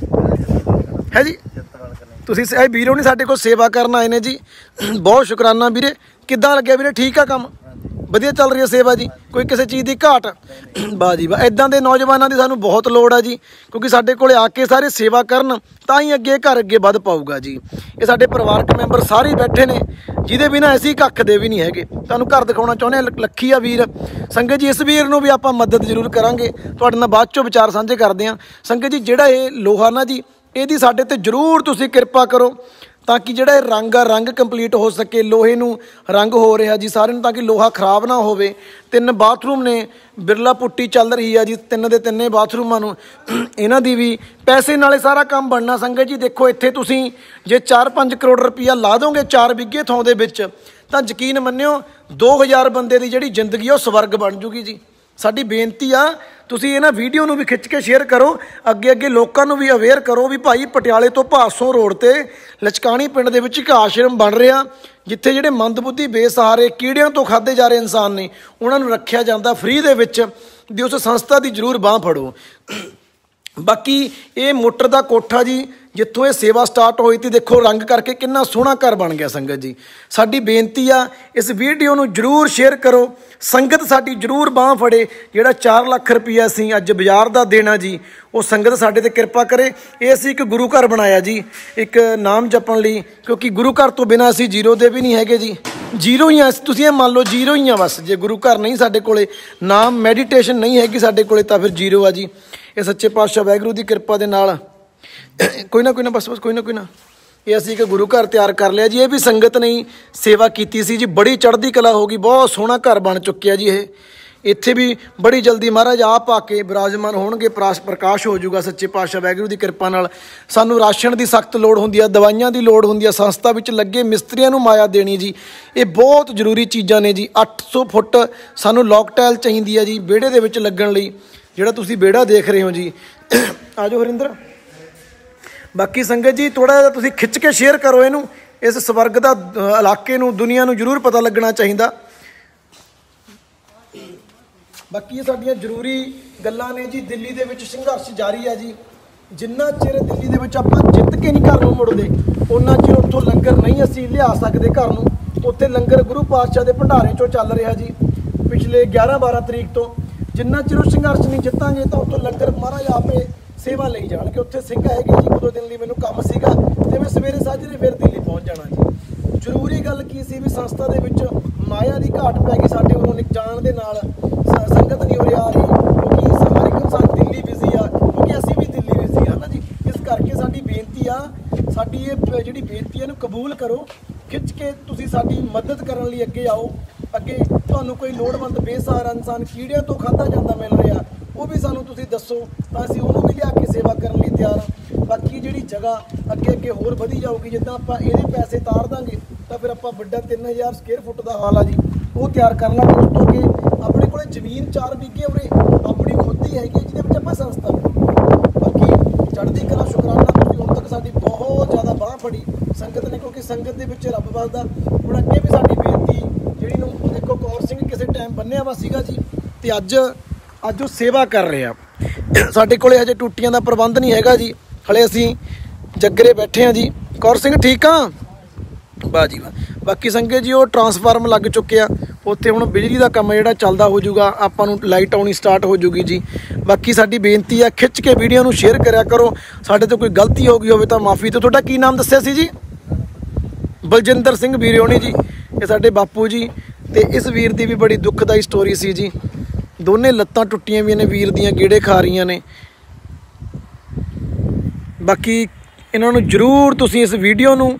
ਹੈ ਜੀ ਤੁਸੀਂ ਇਹ ਵੀਰੋ ਨੇ ਸਾਡੇ ਕੋਲ ਸੇਵਾ ਕਰਨ ਆਏ ਨੇ ਜੀ, ਬਹੁਤ ਸ਼ੁਕਰਾਨਾ ਵੀਰੇ। ਕਿੱਦਾਂ ਲੱਗਿਆ ਵੀਰੇ? ਠੀਕ ਆ ਕੰਮ? ਵਧੀਆ ਚੱਲ ਰਹੀ ਹੈ ਸੇਵਾ ਜੀ, ਕੋਈ ਕਿਸੇ ਚੀਜ਼ ਦੀ ਘਾਟ? ਵਾਹ ਜੀ ਵਾਹ, ਇੱਦਾਂ ਦੇ ਨੌਜਵਾਨਾਂ ਦੀ ਸਾਨੂੰ ਬਹੁਤ ਲੋੜ ਆ ਜੀ, ਕਿਉਂਕਿ ਸਾਡੇ ਕੋਲੇ ਆ ਕੇ ਸਾਰੇ ਸੇਵਾ ਕਰਨ ਤਾਂ ਹੀ ਅੱਗੇ ਘਰ ਅੱਗੇ ਵੱਧ ਪਾਊਗਾ ਜੀ। ਇਹ ਸਾਡੇ ਪਰਿਵਾਰਕ ਮੈਂਬਰ ਸਾਰੇ ਬੈਠੇ ਨੇ, ਜਿਹਦੇ ਬਿਨਾਂ ਅਸੀਂ ਕੱਖ ਦੇ ਵੀ ਨਹੀਂ ਹੈਗੇ। ਤੁਹਾਨੂੰ ਘਰ ਦਿਖਾਉਣਾ ਚਾਹੁੰਦੇ ਹਾਂ, ਲੱਖੀ ਆ ਵੀਰ। ਸੰਗਤ ਜੀ ਇਸ ਵੀਰ ਨੂੰ ਵੀ ਆਪਾਂ ਮਦਦ ਜ਼ਰੂਰ ਕਰਾਂਗੇ, ਤੁਹਾਡੇ ਨਾਲ ਬਾਅਦ 'ਚੋਂ ਵਿਚਾਰ ਸਾਂਝੇ ਕਰਦੇ ਹਾਂ। ਸੰਗਤ ਜੀ ਜਿਹੜਾ ਇਹ ਲੋਹਾ ਨਾ ਜੀ, ਇਹਦੀ ਸਾਡੇ ਤੇ ਜ਼ਰੂਰ ਤੁਸੀਂ ਕਿਰਪਾ ਕਰੋ ਤਾਂ ਕਿ ਜਿਹੜਾ ਇਹ ਰੰਗ ਆ ਰੰਗ ਕੰਪਲੀਟ ਹੋ ਸਕੇ। ਲੋਹੇ ਨੂੰ ਰੰਗ ਹੋ ਰਿਹਾ ਜੀ ਸਾਰਿਆਂ ਨੂੰ, ਤਾਂ ਕਿ ਲੋਹਾ ਖਰਾਬ ਨਾ ਹੋਵੇ। 3 ਬਾਥਰੂਮ ਨੇ, ਬਿਰਲਾ ਪੁੱਟੀ ਚੱਲ ਰਹੀ ਆ ਜੀ 3 ਦੇ 3 ਬਾਥਰੂਮਾਂ ਨੂੰ, ਇਹਨਾਂ ਦੀ ਵੀ ਪੈਸੇ ਨਾਲੇ ਸਾਰਾ ਕੰਮ ਬਣਨਾ। ਸੰਗਤ ਜੀ ਦੇਖੋ ਇੱਥੇ ਤੁਸੀਂ ਜੇ 4-5 ਕਰੋੜ ਰੁਪਈਆ ਲਾ ਦੋਗੇ 4 ਬਿੱਗੇ ਥਾਂ ਦੇ ਵਿੱਚ, ਤਾਂ ਯਕੀਨ ਮੰਨਿਓ 2000 ਬੰਦੇ ਦੀ ਜਿਹੜੀ ਜ਼ਿੰਦਗੀ ਆ ਉਹ ਸਵਰਗ ਬਣ ਜੂਗੀ ਜੀ। ਸਾਡੀ ਬੇਨਤੀ ਆ ਤੁਸੀਂ ਇਹਨਾਂ ਵੀਡੀਓ ਨੂੰ ਵੀ ਖਿੱਚ ਕੇ ਸ਼ੇਅਰ ਕਰੋ, ਅੱਗੇ ਅੱਗੇ ਲੋਕਾਂ ਨੂੰ ਵੀ ਅਵੇਅਰ ਕਰੋ ਵੀ ਭਾਈ ਪਟਿਆਲੇ ਤੋਂ ਭਾਸੋਂ ਰੋਡ ਤੇ ਲਚਕਾਣੀ ਪਿੰਡ ਦੇ ਵਿੱਚ ਇੱਕ ਆਸ਼ਰਮ ਬਣ ਰਿਹਾ, ਜਿੱਥੇ ਜਿਹੜੇ ਮੰਦਬੁੱਧੀ ਬੇਸਹਾਰੇ ਕੀੜਿਆਂ ਤੋਂ ਖਾਧੇ ਜਾ ਰਹੇ ਇਨਸਾਨ ਨੇ ਉਹਨਾਂ ਨੂੰ ਰੱਖਿਆ ਜਾਂਦਾ ਫ੍ਰੀ ਦੇ ਵਿੱਚ। ਦੀ ਉਸ ਸੰਸਥਾ ਦੀ ਜ਼ਰੂਰ ਬਾਂਹ ਫੜੋ। ਬਾਕੀ ਇਹ ਮੋਟਰ ਦਾ ਕੋਠਾ ਜੀ ਜਿੱਥੋਂ ਇਹ ਸੇਵਾ ਸਟਾਰਟ ਹੋਈ ਤੀ, ਦੇਖੋ ਰੰਗ ਕਰਕੇ ਕਿੰਨਾ ਸੋਹਣਾ ਘਰ ਬਣ ਗਿਆ। ਸੰਗਤ ਜੀ ਸਾਡੀ ਬੇਨਤੀ ਆ ਇਸ ਵੀਡੀਓ ਨੂੰ ਜ਼ਰੂਰ ਸ਼ੇਅਰ ਕਰੋ, ਸੰਗਤ ਸਾਡੀ ਜ਼ਰੂਰ ਬਾਂਹ ਫੜੇ। ਜਿਹੜਾ 4 ਲੱਖ ਰੁਪਈਆ ਅਸੀਂ ਅੱਜ ਬਾਜ਼ਾਰ ਦਾ ਦੇਣਾ ਜੀ, ਉਹ ਸੰਗਤ ਸਾਡੇ ਤੇ ਕਿਰਪਾ ਕਰੇ। ਇਹ ਅਸੀਂ ਇੱਕ ਗੁਰੂ ਘਰ ਬਣਾਇਆ ਜੀ, ਇੱਕ ਨਾਮ ਜਪਣ ਲਈ, ਕਿਉਂਕਿ ਗੁਰੂ ਘਰ ਤੋਂ ਬਿਨਾਂ ਅਸੀਂ ਜ਼ੀਰੋ ਦੇ ਵੀ ਨਹੀਂ ਹੈਗੇ ਜੀ, ਜ਼ੀਰੋ ਹੀ ਆ। ਤੁਸੀਂ ਇਹ ਮੰਨ ਲਓ ਜ਼ੀਰੋ ਹੀ ਆ ਬਸ। ਜੇ ਗੁਰੂ ਘਰ ਨਹੀਂ ਸਾਡੇ ਕੋਲੇ, ਨਾਮ ਮੈਡੀਟੇਸ਼ਨ ਨਹੀਂ ਹੈਗੀ ਸਾਡੇ ਕੋਲੇ, ਤਾਂ ਫਿਰ ਜ਼ੀਰੋ ਆ ਜੀ। ਇਹ ਸੱਚੇ ਪਾਤਸ਼ਾਹ ਵਾਹਿਗੁਰੂ ਦੀ ਕਿਰਪਾ ਦੇ ਨਾਲ ਕੋਈ ਨਾ ਬਸ ਕੋਈ ਨਾ ਇਹ ਅਸੀਂ ਇੱਕ ਗੁਰੂ ਘਰ ਤਿਆਰ ਕਰ ਲਿਆ ਜੀ। ਇਹ ਵੀ ਸੰਗਤ ਨੇ ਸੇਵਾ ਕੀਤੀ ਸੀ ਜੀ, ਬੜੀ ਚੜ੍ਹਦੀ ਕਲਾ ਹੋ ਗਈ, ਬਹੁਤ ਸੋਹਣਾ ਘਰ ਬਣ ਚੁੱਕਿਆ ਜੀ। ਇਹ ਇੱਥੇ ਵੀ ਬੜੀ ਜਲਦੀ ਮਹਾਰਾਜ ਆਪ ਆ ਕੇ ਬਿਰਾਜਮਾਨ ਹੋਣਗੇ, ਪ੍ਰਕਾਸ਼ ਹੋ ਜਾਊਗਾ ਸੱਚੇ ਪਾਤਸ਼ਾਹ ਵਾਹਿਗੁਰੂ ਦੀ ਕਿਰਪਾ ਨਾਲ। ਸਾਨੂੰ ਰਾਸ਼ਨ ਦੀ ਸਖਤ ਲੋੜ ਹੁੰਦੀ ਆ, ਦਵਾਈਆਂ ਦੀ ਲੋੜ ਹੁੰਦੀ ਆ, ਸੰਸਥਾ ਵਿੱਚ ਲੱਗੇ ਮਿਸਤਰੀਆਂ ਨੂੰ ਮਾਇਆ ਦੇਣੀ ਜੀ, ਇਹ ਬਹੁਤ ਜ਼ਰੂਰੀ ਚੀਜ਼ਾਂ ਨੇ ਜੀ। 800 ਫੁੱਟ ਸਾਨੂੰ ਲੋਕ ਟਾਇਲ ਚਾਹੀਦੀ ਆ ਜੀ ਵਿਹੜੇ ਦੇ ਵਿੱਚ ਲੱਗਣ ਲਈ, ਜਿਹੜਾ ਤੁਸੀਂ ਵਿਹੜਾ ਦੇਖ ਰਹੇ ਹੋ ਜੀ। ਆ ਜਾਓ ਹਰਿੰਦਰ। ਬਾਕੀ ਸੰਗਤ ਜੀ ਥੋੜ੍ਹਾ ਜਿਹਾ ਤੁਸੀਂ ਖਿੱਚ ਕੇ ਸ਼ੇਅਰ ਕਰੋ ਇਹਨੂੰ, ਇਸ ਸਵਰਗ ਦਾ ਇਲਾਕੇ ਨੂੰ, ਦੁਨੀਆ ਨੂੰ ਜ਼ਰੂਰ ਪਤਾ ਲੱਗਣਾ ਚਾਹੀਦਾ। ਬਾਕੀ ਇਹ ਸਾਡੀਆਂ ਜ਼ਰੂਰੀ ਗੱਲਾਂ ਨੇ ਜੀ। ਦਿੱਲੀ ਦੇ ਵਿੱਚ ਸੰਘਰਸ਼ ਜਾਰੀ ਆ ਜੀ, ਜਿੰਨਾ ਚਿਰ ਦਿੱਲੀ ਦੇ ਵਿੱਚ ਆਪਾਂ ਜਿੱਤ ਕੇ ਨਹੀਂ ਘਰ ਨੂੰ ਮੁੜਦੇ, ਉਹਨਾਂ ਚਿਰ ਉੱਥੋਂ ਲੰਗਰ ਨਹੀਂ ਅਸੀਂ ਲਿਆ ਸਕਦੇ ਘਰ ਨੂੰ। ਉੱਥੇ ਲੰਗਰ ਗੁਰੂ ਪਾਤਸ਼ਾਹ ਦੇ ਭੰਡਾਰੇ 'ਚੋਂ ਚੱਲ ਰਿਹਾ ਜੀ ਪਿਛਲੇ 11-12 ਤਰੀਕ ਤੋਂ। ਜਿੰਨਾ ਚਿਰ ਉਹ ਸੰਘਰਸ਼ ਨਹੀਂ ਜਿੱਤਾਂਗੇ ਤਾਂ ਉੱਥੋਂ ਲੰਗਰ ਮਹਾਰਾਜ ਆਪੇ ਸੇਵਾ ਲਈ ਜਾਣਗੇ। ਉੱਥੇ ਸਿੰਘ ਹੈਗੇ ਜੀ, 1-2 ਦਿਨ ਲਈ ਮੈਨੂੰ ਕੰਮ ਸੀਗਾ ਤੇ ਮੈਂ ਸਵੇਰੇ ਸਾਜਰੇ ਫਿਰ ਦਿੱਲੀ ਪਹੁੰਚ ਜਾਣਾ ਜੀ। ਜ਼ਰੂਰੀ ਗੱਲ ਕੀ ਸੀ ਵੀ ਸੰਸਥਾ ਦੇ ਵਿੱਚ ਮਾਇਆ ਦੀ ਘਾਟ ਪੈ ਗਈ ਸਾਡੇ ਵੱਲੋਂ ਜਾਣ ਦੇ ਨਾਲ, ਸੰਗਤ ਨਹੀਂ ਉਰੇ ਆ ਰਹੀ, ਕਿਉਂਕਿ ਹਰ ਇੱਕ ਇਨਸਾਨ ਦਿੱਲੀ ਬਿਜ਼ੀ ਆ, ਕਿਉਂਕਿ ਅਸੀਂ ਵੀ ਦਿੱਲੀ ਬਿਜ਼ੀ ਆ ਨਾ ਜੀ। ਇਸ ਕਰਕੇ ਸਾਡੀ ਬੇਨਤੀ ਆ, ਸਾਡੀ ਇਹ ਜਿਹੜੀ ਬੇਨਤੀ ਹੈ ਇਹਨੂੰ ਕਬੂਲ ਕਰੋ, ਖਿੱਚ ਕੇ ਤੁਸੀਂ ਸਾਡੀ ਮਦਦ ਕਰਨ ਲਈ ਅੱਗੇ ਆਓ। ਅੱਗੇ ਤੁਹਾਨੂੰ ਕੋਈ ਲੋੜਵੰਦ ਬੇਸਹਾਰਾ ਇਨਸਾਨ ਕੀੜਿਆਂ ਤੋਂ ਖਾਧਾ ਜਾਂਦਾ ਮਿਲ ਰਿਹਾ, ਉਹ ਵੀ ਸਾਨੂੰ ਤੁਸੀਂ ਦੱਸੋ ਤਾਂ ਅਸੀਂ ਉਹਨੂੰ ਵੀ ਲਿਆ ਕੇ ਸੇਵਾ ਕਰਨ ਲਈ ਤਿਆਰ ਹਾਂ। ਬਾਕੀ ਜਿਹੜੀ ਜਗ੍ਹਾ ਅੱਗੇ ਹੋਰ ਵਧੀ ਜਾਊਗੀ, ਜਿੱਦਾਂ ਆਪਾਂ ਇਹਦੇ ਪੈਸੇ ਤਾਰ ਦਾਂਗੇ ਤਾਂ ਫਿਰ ਆਪਾਂ ਵੱਡਾ 3000 ਸਕੁਅਰ ਫੁੱਟ ਦਾ ਹਾਲ ਆ ਜੀ, ਉਹ ਤਿਆਰ ਕਰ ਲਾਂਗੇ। ਉਸ ਤੋਂ ਅੱਗੇ ਆਪਣੇ ਕੋਲ ਜ਼ਮੀਨ 4 ਬਿੱਗੇ ਉਰੇ ਆਪਣੀ ਖੁਦ ਦੀ ਹੈਗੀ, ਜਿਹਦੇ ਵਿੱਚ ਆਪਾਂ ਸੰਸਥਾ ਬਾਕੀ ਚੜ੍ਹਦੀ ਕਲਾ ਸ਼ੁਕਰਾਨਾ। ਤੁਸੀਂ ਹੁਣ ਤੱਕ ਸਾਡੀ ਬਹੁਤ ਜ਼ਿਆਦਾ ਬਾਂਹ ਫੜੀ ਸੰਗਤ ਨੇ, ਕਿਉਂਕਿ ਸੰਗਤ ਦੇ ਵਿੱਚ ਰੱਬ ਵੱਸਦਾ। ਹੁਣ ਅੱਗੇ ਵੀ ਸਾਡੀ ਬੇਨਤੀ ਜਿਹੜੀ ਨੂੰ ਦੇਖੋ, ਕੌਰ ਸਿੰਘ ਕਿਸੇ ਟਾਈਮ ਬੰਨਿਆ ਵਾ ਸੀਗਾ ਜੀ, ਤੇ ਅੱਜ ਉਹ ਸੇਵਾ ਕਰ ਰਹੇ ਆ। ਸਾਡੇ ਕੋਲੇ ਅਜੇ ਟੂਟੀਆਂ ਦਾ ਪ੍ਰਬੰਧ ਨਹੀਂ ਹੈਗਾ ਜੀ, ਹਲੇ ਅਸੀਂ जगरे बैठे हैं जी। कौर सिंह ठीक आ? वाह जी वाह। बाकी संगत जी वो ट्रांसफार्म लग चुके आ, उत्थे हुण बिजली का काम जिहड़ा चलदा हो जूगा, आपां नूं लाइट आउणी स्टार्ट हो जूगी जी। बाकी साडी बेनती है खिच के वीडियो नूं शेयर करिया करो, साडे तो कोई गलती हो गई होवे तां माफ़ी। तो तुहाडा की नाम दस्सिया सी जी? बलजिंदर सिंह वीर होनी जी, ये साडे बापू जी। ते इस वीर दी भी बड़ी दुखदाई स्टोरी सी जी, दोने लत्तां टुट्टियां भी ने वीर दियां, गेड़े खा रही ने। बाकी इन्हां नूं जरूर तुसीं इस वीडियो नूं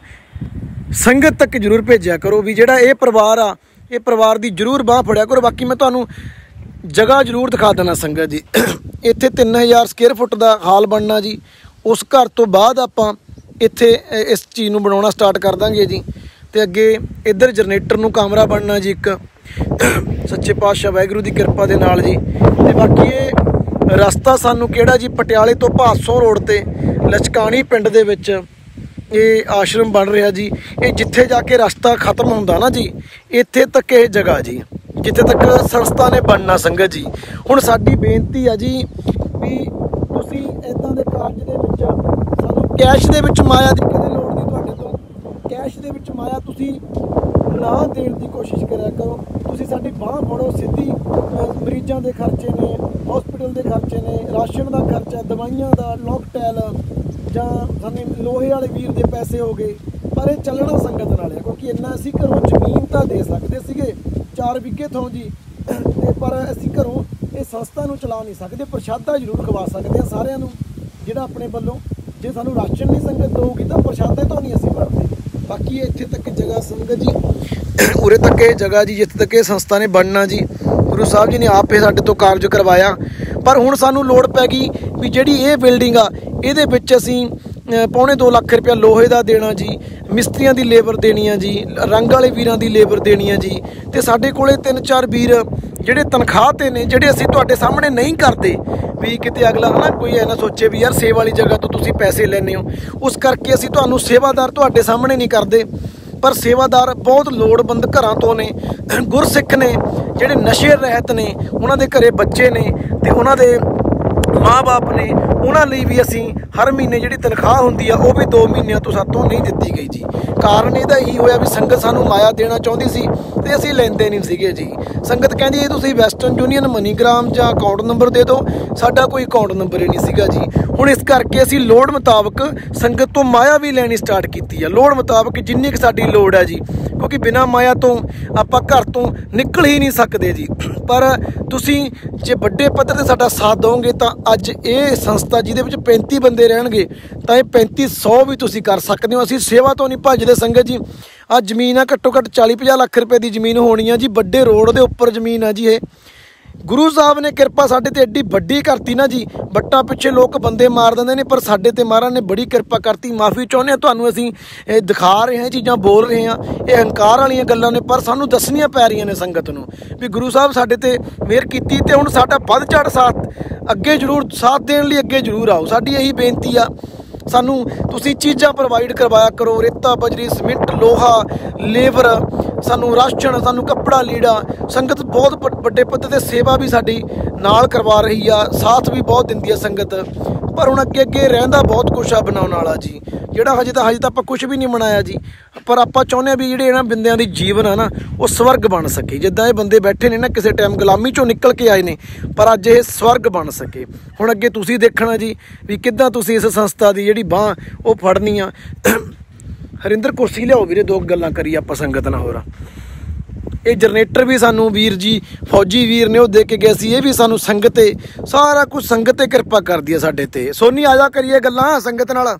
संगत तक जरूर भेजा करो भी जिहड़ा ये परिवार आ, ये परिवार की जरूर बांह फड़िया करो। बाकी मैं तुहानूं जगह जरूर दिखा देना संगत जी। इत्थे 3000 स्केयर फुट का हाल बनना जी। उस घर तो बाद आपां इत्थे इस चीज़ नूं बनाउणा स्टार्ट कर देंगे जी। तो अगे इधर जनरेटर नूं कमरा बनना जी एक, सच्चे पातशाह वाहिगुरू की किरपा दे नाल जी। ते बाकी ये रस्ता सानूं किहड़ा जी, पटियाले तो भादसों रोड ते लचकाणी पिंड दे विच ये आश्रम बन रहा जी। ये जिथे जाके रास्ता खत्म होंदा ना जी, इत्थे तक ये जगह जी जिथे तक संस्था ने बनना संगत जी। हुण साडी बेनती है जी भी तुसीं इदां दे कारज दे विच सानूं कैश दे विच माया दी कदे लोड़ नहीं, तुहाडे तो कैश दे विच माया तुसीं ना देण दी कोशिश करिया करो। तुसीं साडी बांह फड़ो सीधी। मरीजां दे खर्चे ने, हॉस्पिटल दे खर्चे ने, राशन का खर्चा, दवाइयां का, लॉकटैल ਜਾਂ ਸਾਨੂੰ ਲੋਹੇ ਵਾਲੇ ਵੀਰ ਦੇ ਪੈਸੇ ਹੋ ਗਏ। ਪਰ ਇਹ ਚੱਲਣਾ ਸੰਗਤ ਨਾਲ ਹੈ, ਕਿਉਂਕਿ ਇੰਨਾ ਅਸੀਂ ਘਰੋਂ ਜ਼ਮੀਨ ਤਾਂ ਦੇ ਸਕਦੇ ਸੀਗੇ 4 ਵਿਗੇ ਥੋਂ ਜੀ, ਤੇ ਪਰ ਅਸੀਂ ਘਰੋਂ ਇਹ ਸੰਸਥਾ ਨੂੰ ਚਲਾ ਨਹੀਂ ਸਕਦੇ। ਪ੍ਰਸ਼ਾਦਾ ਜ਼ਰੂਰ ਖਵਾ ਸਕਦੇ ਹਾਂ ਸਾਰਿਆਂ ਨੂੰ, ਜਿਹੜਾ ਆਪਣੇ ਵੱਲੋਂ। ਜੇ ਸਾਨੂੰ ਰਾਸ਼ਨ ਨਹੀਂ ਸੰਗਤ ਦੇਊਗੀ ਤਾਂ ਪ੍ਰਸ਼ਾਦੇ ਤੋਂ ਨਹੀਂ ਅਸੀਂ ਵਰਤਦੇ। ਬਾਕੀ ਇੱਥੇ ਤੱਕ ਜਗ੍ਹਾ ਸੰਗਤ ਜੀ, ਉਰੇ ਤੱਕ ਇਹ ਜਗ੍ਹਾ ਜੀ ਜਿੱਥੇ ਤੱਕ ਇਹ ਸੰਸਥਾ ਨੇ ਬਣਨਾ ਜੀ। ਗੁਰੂ ਸਾਹਿਬ ਜੀ ਨੇ ਆਪ ਇਹ ਸਾਡੇ ਤੋਂ ਕਾਰਜ ਕਰਵਾਇਆ। ਪਰ ਹੁਣ ਸਾਨੂੰ ਲੋੜ ਪੈ ਗਈ ਵੀ ਜਿਹੜੀ ਇਹ ਬਿਲਡਿੰਗ ਆ ਇਹਦੇ ਵਿੱਚ ਅਸੀਂ पौने 2 लाख रुपया लोहे का देना जी, मिस्त्रियों की लेबर देनी है जी, रंग वाले वीरां की लेबर देनी है जी। तो साडे कोले 3-4 वीर ਜਿਹੜੇ तनख्वाह ते ने, ਜਿਹੜੇ ਅਸੀਂ ਤੁਹਾਡੇ ਸਾਹਮਣੇ नहीं करते भी किते अगला है ना कोई है ना सोचे भी यार सेवा वाली जगह तो तुसीं पैसे लैंदे हो, उस करके ਅਸੀਂ ਤੁਹਾਨੂੰ सेवादार ਤੁਹਾਡੇ सामने नहीं करते। पर सेवादार बहुत लोड़वंद घरां तो ने, गुरसिख ने ਜਿਹੜੇ नशे रहत ने, उन्हां दे घरे बच्चे ने ते उन्हां दे माँ बाप ने, उन्होंने भी असी हर महीने जी तनख्वाह होंगी आ वो भी 2 महीनों तो सातों नहीं दी गई जी। कारण यदा यही होया भी संगत सानू माया देना चाहती सी ते असी लेंदे नहीं सीगे जी। संगत कहती तुसीं वैसटर्न यूनीयन मनीग्राम जां अकाउंट नंबर दे दो, साडा कोई अकाउंट नंबर ही नहीं सीगा जी। हुण इस करके असी लोड़ मुताबक संगत तो माया भी लैनी स्टार्ट की है, लोड़ मुताबक जिन्नी क साडी लोड़ है जी, क्योंकि बिना माया तो आपां घर तो निकल ही नहीं सकते जी। पर तुसीं जे वड्डे पद्धर ते साडा साथ दोगे तो अज ये संस्था जिहदे विच 35 बंदे रहणगे तो ये 3500 भी तुसीं कर सकते हो। असीं सेवा तो नहीं भजदे संगत जी। आ जमीन आ घट्टो घट्ट 40-50 लाख रुपए की जमीन होनी है जी, वड्डे रोड के उपर जमीन है जी। ये गुरु साहब ने किरपा साडे ते एड्डी वड्डी करती ना जी, बट्टा पिछे लोग बंदे मार देंदे ने, पर साडे ते महाराज ने बड़ी किरपा करती। माफ़ी चाहुंदे तुहानूं असीं दिखा रहे हैं, चीज़ां बोल रहे हैं, ये हंकार वालियां गल्लां ने, पर सानूं दसणियां पै रहीआं ने संगत नूं भी गुरु साहब साडे ते मेहर कीती ते हुण साडा वध चढ़ साथ अगे जरूर साथ देण लई अगे जरूर आओ। साडी यही बेनती आ, सानू तुसीं चीज़ां प्रोवाइड करवाया करो, रेता बजरी सीमेंट लोहा लेबर, सानू राशन, सानू कपड़ा लीड़ा। संगत बहुत बड़े पद्धर ते सेवा भी साडी नाल करवा रही आ, साथ भी बहुत दिंदी है संगत। पर हुण अगे अगे रहिंदा बहुत कुछ आ बनाउण वाला जी, जिहड़ा हजे तो आपां कुछ भी नहीं बनाया जी। पर आपां चाहुंदे भी जिहड़े इन्हां बंदियां दी जीवन है ना वो स्वर्ग बन सके। जिद्दां ये बंदे बैठे ने ना किसी टाइम गुलामी चों निकल के आए ने, पर अज ये स्वर्ग बन सके। हुण अगे तुसीं देखना जी भी किद्दां तुसीं इस संस्था दी जिहड़ी बांह वो फड़नी आ। हरिंदर कुर्सी लियाओ वीरे, 2 गल्लां करिए आपां संगत नाल। होर ये जनरेटर भी सानू वीर जी फौजी वीर ने वो दे के गए सी, ये भी सानू संगते सारा कुछ संगते कृपा कर दी है साडे ते। सोनी आजा करिए गल्लां संगत नाल,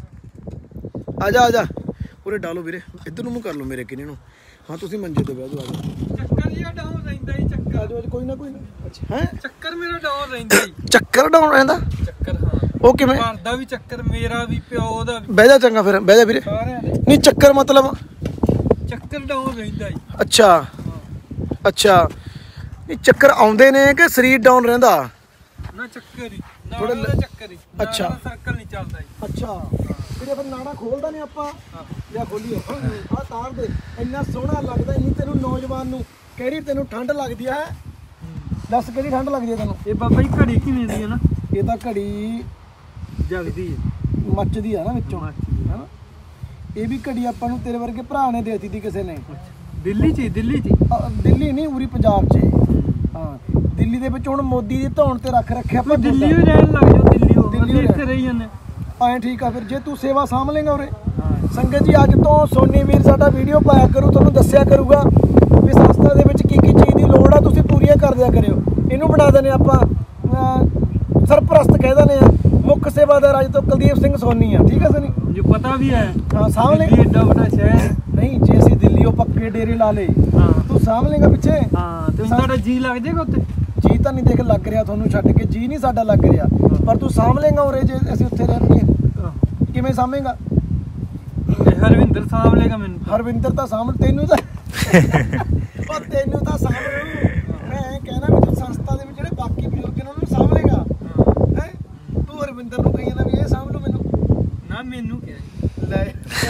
आजा आजा पूरे डालो वीरे, इधर नूं कर लो मेरे किने नूं। हाँ तुसीं मंजे ते बैठ जाओ, चक्कर लिया डाउन रहिंदा ही चक्कर आजो कोई ना कोई। अच्छा है चक्कर मेरा डाउन रहिंदा ही, चक्कर डाउन रहिंदा चक्कर। हाँ ਉਹ ਕਿਵੇਂ? ਘਰ ਦਾ ਵੀ ਚੱਕਰ, ਮੇਰਾ ਵੀ, ਪਿਓ ਦਾ ਵੀ। ਬਹਿ ਜਾ ਚੰਗਾ ਫਿਰ, ਬਹਿ ਜਾ ਵੀਰੇ। ਨਹੀਂ ਚੱਕਰ ਮਤਲਬ ਚੱਕਰ ਡਾਊਨ ਰਹਿੰਦਾ ਜੀ। ਅੱਛਾ ਅੱਛਾ, ਨਹੀਂ ਚੱਕਰ ਆਉਂਦੇ ਨੇ ਕਿ ਸਰੀਰ ਡਾਊਨ ਰਹਿੰਦਾ? ਨਾ ਚੱਕਰ ਹੀ ਥੋੜਾ ਚੱਕਰ ਹੀ। ਅੱਛਾ ਸਰਕਲ ਨਹੀਂ ਚੱਲਦਾ ਜੀ। ਅੱਛਾ ਵੀਰੇ ਫਿਰ ਨਾੜਾ ਖੋਲਦਾ ਨੇ ਆਪਾਂ ਲਿਆ ਖੋਲੀਏ ਆ ਤਾਰ ਦੇ। ਇੰਨਾ ਸੋਹਣਾ ਲੱਗਦਾ, ਇੰਨੀ ਤੈਨੂੰ ਨੌਜਵਾਨ ਨੂੰ ਕਿਹੜੀ ਤੈਨੂੰ ਠੰਡ ਲੱਗਦੀ ਹੈ? ਦੱਸ ਕਿਹੜੀ ਠੰਡ ਲੱਗਦੀ ਹੈ ਤੈਨੂੰ? ਇਹ ਬਾਬਾ ਜੀ ਘੜੀ ਕਿਵੇਂ ਦੀ ਹੈ ਨਾ? ਇਹ ਤਾਂ ਘੜੀ ਜਗਦੀ ਹੈ। ਮੱਚਦੀ ਆ ਨਾ ਵਿੱਚੋਂ ਹਨਾ। ਇਹ ਵੀ ਘੜੀ ਆਪਾਂ ਨੂੰ ਤੇਰੇ ਵਰਗੇ ਭਰਾ ਨੇ ਦੇਤੀ ਸੀ ਕਿਸੇ ਨੇ। ਦਿੱਲੀ 'ਚ ਦਿੱਲੀ ਨਹੀਂ, ਉਰੀ ਪੰਜਾਬ 'ਚ। ਹਾਂ ਦਿੱਲੀ ਦੇ ਵਿੱਚ ਹੁਣ ਮੋਦੀ ਦੀ ਧੌਣ ਤੇ ਰੱਖ ਰੱਖਿਆ ਆਪਾਂ। ਦਿੱਲੀ ਹੀ ਰਹਿਣ ਲੱਗ ਜਾਓ, ਦਿੱਲੀ ਇੱਥੇ ਰਹੀ ਜਾਂਦੇ ਐਂ ਠੀਕ ਆ। ਫਿਰ ਜੇ ਤੂੰ ਸੇਵਾ ਸਾਂਭ ਲੇਗਾ ਉਰੇ। ਸੰਗਤ ਜੀ ਅੱਜ ਤੋਂ ਸੋਨੀ ਵੀਰ ਸਾਡਾ ਵੀਡੀਓ ਪਾਇਆ ਕਰੂ, ਤੁਹਾਨੂੰ ਦੱਸਿਆ ਕਰੂਗਾ ਵੀ ਸੰਸਥਾ ਦੇ ਵਿੱਚ ਕੀ ਚੀਜ਼ ਦੀ ਲੋੜ ਆ, ਤੁਸੀਂ ਪੂਰੀਆਂ ਕਰ ਦਿਆ ਕਰਿਓ। ਇਹਨੂੰ ਬਣਾ ਦਿੰਦੇ ਆਪਾਂ ਸਰਪ੍ਰਸਤ ਕਹਿ ਦਿੰਦੇ ਆ, ਮੁੱਖ ਸੇਵਾਦਾਰ ਅੱਜ ਤੋਂ ਕੁਲਦੀਪ ਸਿੰਘ ਸੋਨੀ ਆ। ਠੀਕ ਆ ਸਨੀ ਜੋ ਪਤਾ ਵੀ ਹੈ। ਹਾਂ ਸਾਂਭ ਲੈ। ਏਡਾ ਵੱਡਾ ਸ਼ਹਿਰ ਨਹੀਂ, ਜੇ ਅਸੀਂ ਦਿੱਲੀ ਉਹ ਪੱਕੇ ਡੇਰੇ ਲਾ ਲੇ ਤੂੰ ਸਾਂਭ ਲੇਗਾ ਪਿੱਛੇ। ਹਾਂ ਤੇ ਸਾਡਾ ਜੀ ਲੱਗ ਜਾਏਗਾ ਉੱਤੇ। ਜੀ ਤਾਂ ਨਹੀਂ ਦੇਖ ਲੱਗ ਰਿਹਾ ਤੁਹਾਨੂੰ ਛੱਡ ਕੇ, ਜੀ ਨਹੀਂ ਸਾਡਾ ਲੱਗ ਰਿਹਾ, ਪਰ ਤੂੰ ਸਾਂਭ ਲੇਗਾ ਉਰੇ ਜੇ ਅਸੀਂ ਉੱਥੇ ਰਹਿਣਗੇ। ਕਿਵੇਂ ਸਾਂਭੇਗਾ? ਹਰਵਿੰਦਰ ਸਾਂਭ ਲੇਗਾ ਮੈਨੂੰ। ਹਰਵਿੰਦਰ ਤਾਂ ਸਾਂਭ ਤੈਨੂੰ ਤਾਂ ਤੈਨੂੰ ਤਾਂ ਸਾਂਭ ਲਊ। ਮੈਂ ਕਹਿਣਾ ਵੀ ਤੂੰ ਸੰਸਥਾ ਦੇ ਵਿੱਚ ਜਿਹੜੇ ਬਾਕੀ ਬਜ਼ੁਰਗ ਨੇ ਉਹਨਾਂ ਨੂੰ ਸਾਂਭ ਲੇਗਾ ਹੈ। ਤੂੰ ਹਰਵਿੰਦਰ ਨੂੰ ਕਹੀ ਜਾਂਦਾ ਵੀ ਇਹ ਸਾਂਭ ਲੂ ਮੈਨੂੰ। ਨਾ ਮੈਨੂੰ ਕਿਹਾ ਲੈ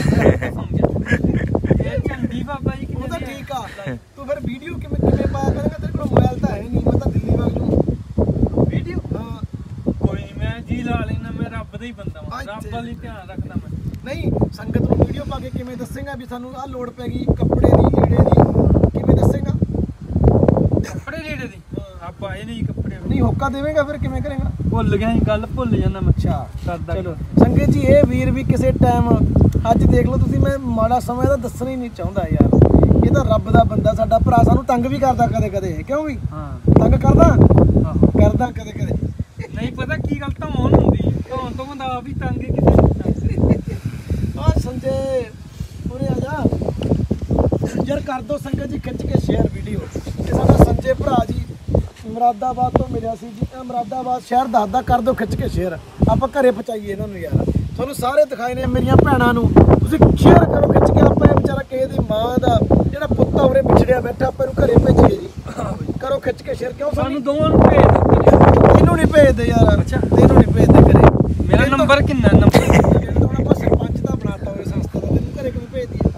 ਇਹ ਚੰਗੀ ਬਾਬਾ ਜੀ ਉਹ ਤਾਂ ਠੀਕ ਆ। ਤੂੰ ਫਿਰ ਵੀਡੀਓ ਕਿਵੇਂ ਪਾਇਆ ਕਰੇਗਾ? ਤੇਰੇ ਕੋਲ ਮੋਬਾਈਲ ਤਾਂ ਹੈ ਨਹੀਂ, ਮੈਂ ਤਾਂ ਦਿੱਲੀ ਵਗ ਜੂ ਵੀਡੀਓ। ਹਾਂ ਕੋਈ ਨਹੀਂ, ਮੈਂ ਜੀ ਲਾ ਲੈਣਾ, ਮੈਂ ਰੱਬ ਦਾ ਹੀ ਬੰਦਾ ਹਾਂ, ਰੱਬ ਵਾਲੀ ਧਿਆਨ ਰੱਖਦਾ ਮੈਂ। ਨਹੀਂ ਸੰਗਤ ਨੂੰ ਵੀਡੀਓ ਪਾ ਕੇ ਕਿਵੇਂ ਦੱਸੇਗਾ ਵੀ ਸਾਨੂੰ ਆਹ ਲੋੜ ਪੈ ਗਈ ਕੱਪੜੇ ਦੀ ਲੀੜੇ ਦੀ? ਕਿਵੇਂ ਦੱਸੇਗਾ? ਕੱਪੜੇ ਲੀੜੇ ਦੀ ਆਪਾਂ ਇਹ ਨਹੀਂ ਕੱਪੜੇ ਨਹੀਂ ਹੋਕਾ ਦੇਵੇਂਗਾ ਫਿਰ ਕਿਵੇਂ ਕਰੇਗਾ? ਭੁੱਲ ਗਿਆ ਸੀ, ਗੱਲ ਭੁੱਲ ਜਾਂਦਾ ਮੈਂ। ਅੱਛਾ ਕਰਦਾ। ਚਲੋ ਸੰਗਤ ਜੀ, ਇਹ ਵੀਰ ਵੀ ਕਿਸੇ ਟਾਈਮ ਅੱਜ ਦੇਖ ਲਓ ਤੁਸੀਂ, ਮੈਂ ਮਾੜਾ ਸਮਾਂ ਇਹਦਾ ਦੱਸਣਾ ਹੀ ਨਹੀਂ ਚਾਹੁੰਦਾ ਯਾਰ। ਇਹ ਤਾਂ ਰੱਬ ਦਾ ਬੰਦਾ, ਸਾਡਾ ਭਰਾ, ਸਾਨੂੰ ਤੰਗ ਵੀ ਕਰਦਾ ਕਦੇ ਕਦੇ, ਕਿਉਂ ਵੀ? ਹਾਂ ਤੰਗ ਕਰਦਾ ਆਹੋ ਕਰਦਾ ਕਦੇ ਕਦੇ। ਨਹੀਂ ਪਤਾ ਕੀ ਗੱਲ ਧੌਣ ਹੁੰਦੀ, ਧੌਣ ਤੋਂ ਬੰਦਾ ਆਪ ਹੀ ਤੰਗ ਕਿਤੇ। ਆ ਸੰਜੇ ਉਰੇ ਆ ਜਾ ਯਾਰ, ਕਰ ਦੋ ਸੰਗਤ ਜੀ ਖਿੱਚ ਕੇ ਸ਼ੇਅਰ ਵੀਡੀਓ। ਇਹ ਸਾਡਾ ਸੰਜੇ ਭਰਾ ਜੀ ਮੁਰਾਦਾਬਾਦ ਤੋਂ ਮਿਲਿਆ ਸੀ ਜੀ। ਇਹ ਮੁਰਾਦਾਬਾਦ ਸ਼ਹਿਰ ਦੱਸਦਾ, ਕਰ ਦੋ ਖਿੱਚ ਕੇ ਸ਼ੇਅਰ, ਆਪਾਂ ਘਰੇ ਪਹੁੰਚਾਈਏ ਇਹਨਾਂ ਨੂੰ ਯਾਰ। ਤੁਹਾਨੂੰ ਸਾਰੇ ਦਿਖਾਏ ਨੇ ਮੇਰੀਆਂ ਭੈਣਾਂ ਨੂੰ, ਤੁਸੀਂ ਸ਼ੇਅਰ ਕਰੋ ਖਿੱਚ ਕੇ। ਆਪਾਂ ਇਹ ਵਿਚਾਰਾ ਕਿਸੇ ਦੀ ਮਾਂ ਦਾ ਜਿਹੜਾ ਪੁੱਤ ਉਰੇ ਵਿਛੜਿਆ ਬੈਠਾ, ਆਪਾਂ ਇਹਨੂੰ ਘਰੇ ਭੇਜੀਏ ਜੀ। ਕਰੋ ਖਿੱਚ ਕੇ ਸ਼ੇਅਰ। ਕਿਉਂ ਸਾਨੂੰ ਦੋਵਾਂ ਨੂੰ ਭੇਜ ਦਿਓ। ਇਹਨੂੰ ਨਹੀਂ ਭੇਜਦੇ ਯਾਰ। ਅੱਛਾ ਤੈਨੂੰ ਨਹੀਂ ਭੇਜਦੇ ਘਰੇ। ਮੇਰਾ ਨੰਬਰ ਕਿੰਨਾ? ਨੰਬਰ ਹੁਣ ਆਪਾਂ ਸਰਪੰਚ ਦਾ ਬਣਾਤਾ ਹੋਵੇ ਸੰਸਥਾ ਦਾ, ਤੈਨੂੰ ਘਰੇ ਕਿਵੇਂ ਭੇਜ ਦਈਏ?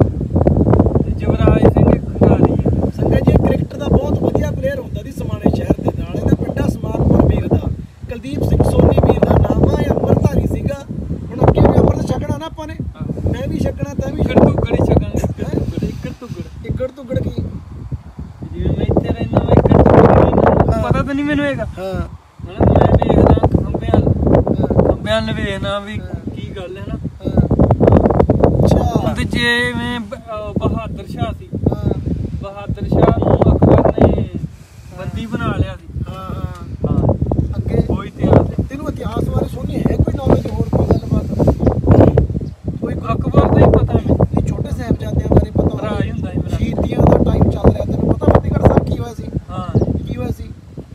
ਜਵਰਾਜ ਸਿੰਘ ਖਿਡਾਰੀ ਸੰਗਤ ਜੀ ਕ੍ਰਿਕਟ ਦਾ ਬਹੁਤ ਵਧੀਆ ਪਲੇਅਰ ਹੁੰਦਾ ਸੀ ਸਮਾਣੇ ਸ਼ਹਿਰ ਦੇ ਨਾਲ। ਇਹਦਾ ਪਿੰਡਾ ਸਮਾਨਪੁਰ ਵੀਰ ਦਾ ਕੁਲਦੀਪ ਸਿੰਘ ਸੋਨੀ ਵੀਰ ਦਾ ਨਾਮ ਆ। ਇਹ ਅੰਮ੍ਰਿਤਧਾਰੀ ਸੀਗਾ। ਹੁਣ ਅੱਗੇ ਵੀ ਅੰਮ੍ਰਿਤ ਛਕਣਾ ਨਾ ਆਪਾਂ ਨੇ, ਮੈਂ ਵੀ ਛਕਣਾ, ਤੈਂ ਵੀ ਇੱਕੜ ਤੁਗੜ ਹੀ ਛਕਾਂਗੇ। ਇੱਕੜ ਤੁਗੜ ਕੀ? ਜਿਵੇਂ ਮੈਂ ਇੱਥੇ ਰਹਿਣਾ, ਮੈਂ ਇੱਕੜ ਤੁਗੜ ਪਤਾ ਤਾਂ ਨਹੀਂ ਮੈਨੂੰ ਹੈਗਾ। ਹਾਂ ਮੈਂ ਵੇਖਦਾ ਖੰਬਿਆਂ ਨੂੰ ਵੇਖਣਾ ਵੀ ਕੀ ਗੱਲ ਹੈ ਨਾ। ਅੱਛਾ ਤੇ ਜਿਵੇਂ ਬਹਾਦਰ ਸ਼ਾਹ ਸੀ, ਹਾਂ ਬਹਾਦਰ ਸ਼ਾਹ ਨੂੰ ਅਕਬਰ ਨੇ ਬੰਦੀ ਬਣਾ ਲਿਆ ਸੀ। ਹਾਂ ਹਾਂ ਹਾਂ ਅੱਗੇ ਕੋਈ ਇਤਿਹਾਸ ਹੈ। ਤੈਨੂੰ ਇਤਿਹਾਸ ਬਾਰੇ ਸੋਨੀ ਹੈ ਕੋਈ ਨੌਲੇਜ? ਹੋਰ ਕੋਈ ਗੱਲਬਾਤ? ਕੋਈ ਅਕਬਰ ਦਾ ਹੀ ਪਤਾ ਮੈਨੂੰ। ਨਹੀਂ, ਛੋਟੇ ਸਾਹਿਬਜ਼ਾਦਿਆਂ ਬਾਰੇ ਪਤਾ ਭਰਾ ਹੀ ਹੁੰਦਾ ਸੀ ਮੇਰਾ। ਸ਼ਹੀਦੀਆਂ ਦਾ ਟਾਈਮ ਚੱਲ ਰਿਹਾ, ਤੈਨੂੰ ਪਤਾ ਫਤਿਹਗੜ੍ਹ ਸਾਹਿਬ ਕੀ ਹੋਇਆ ਸੀ? ਹਾਂ ਕੀ ਹੋਇਆ ਸੀ?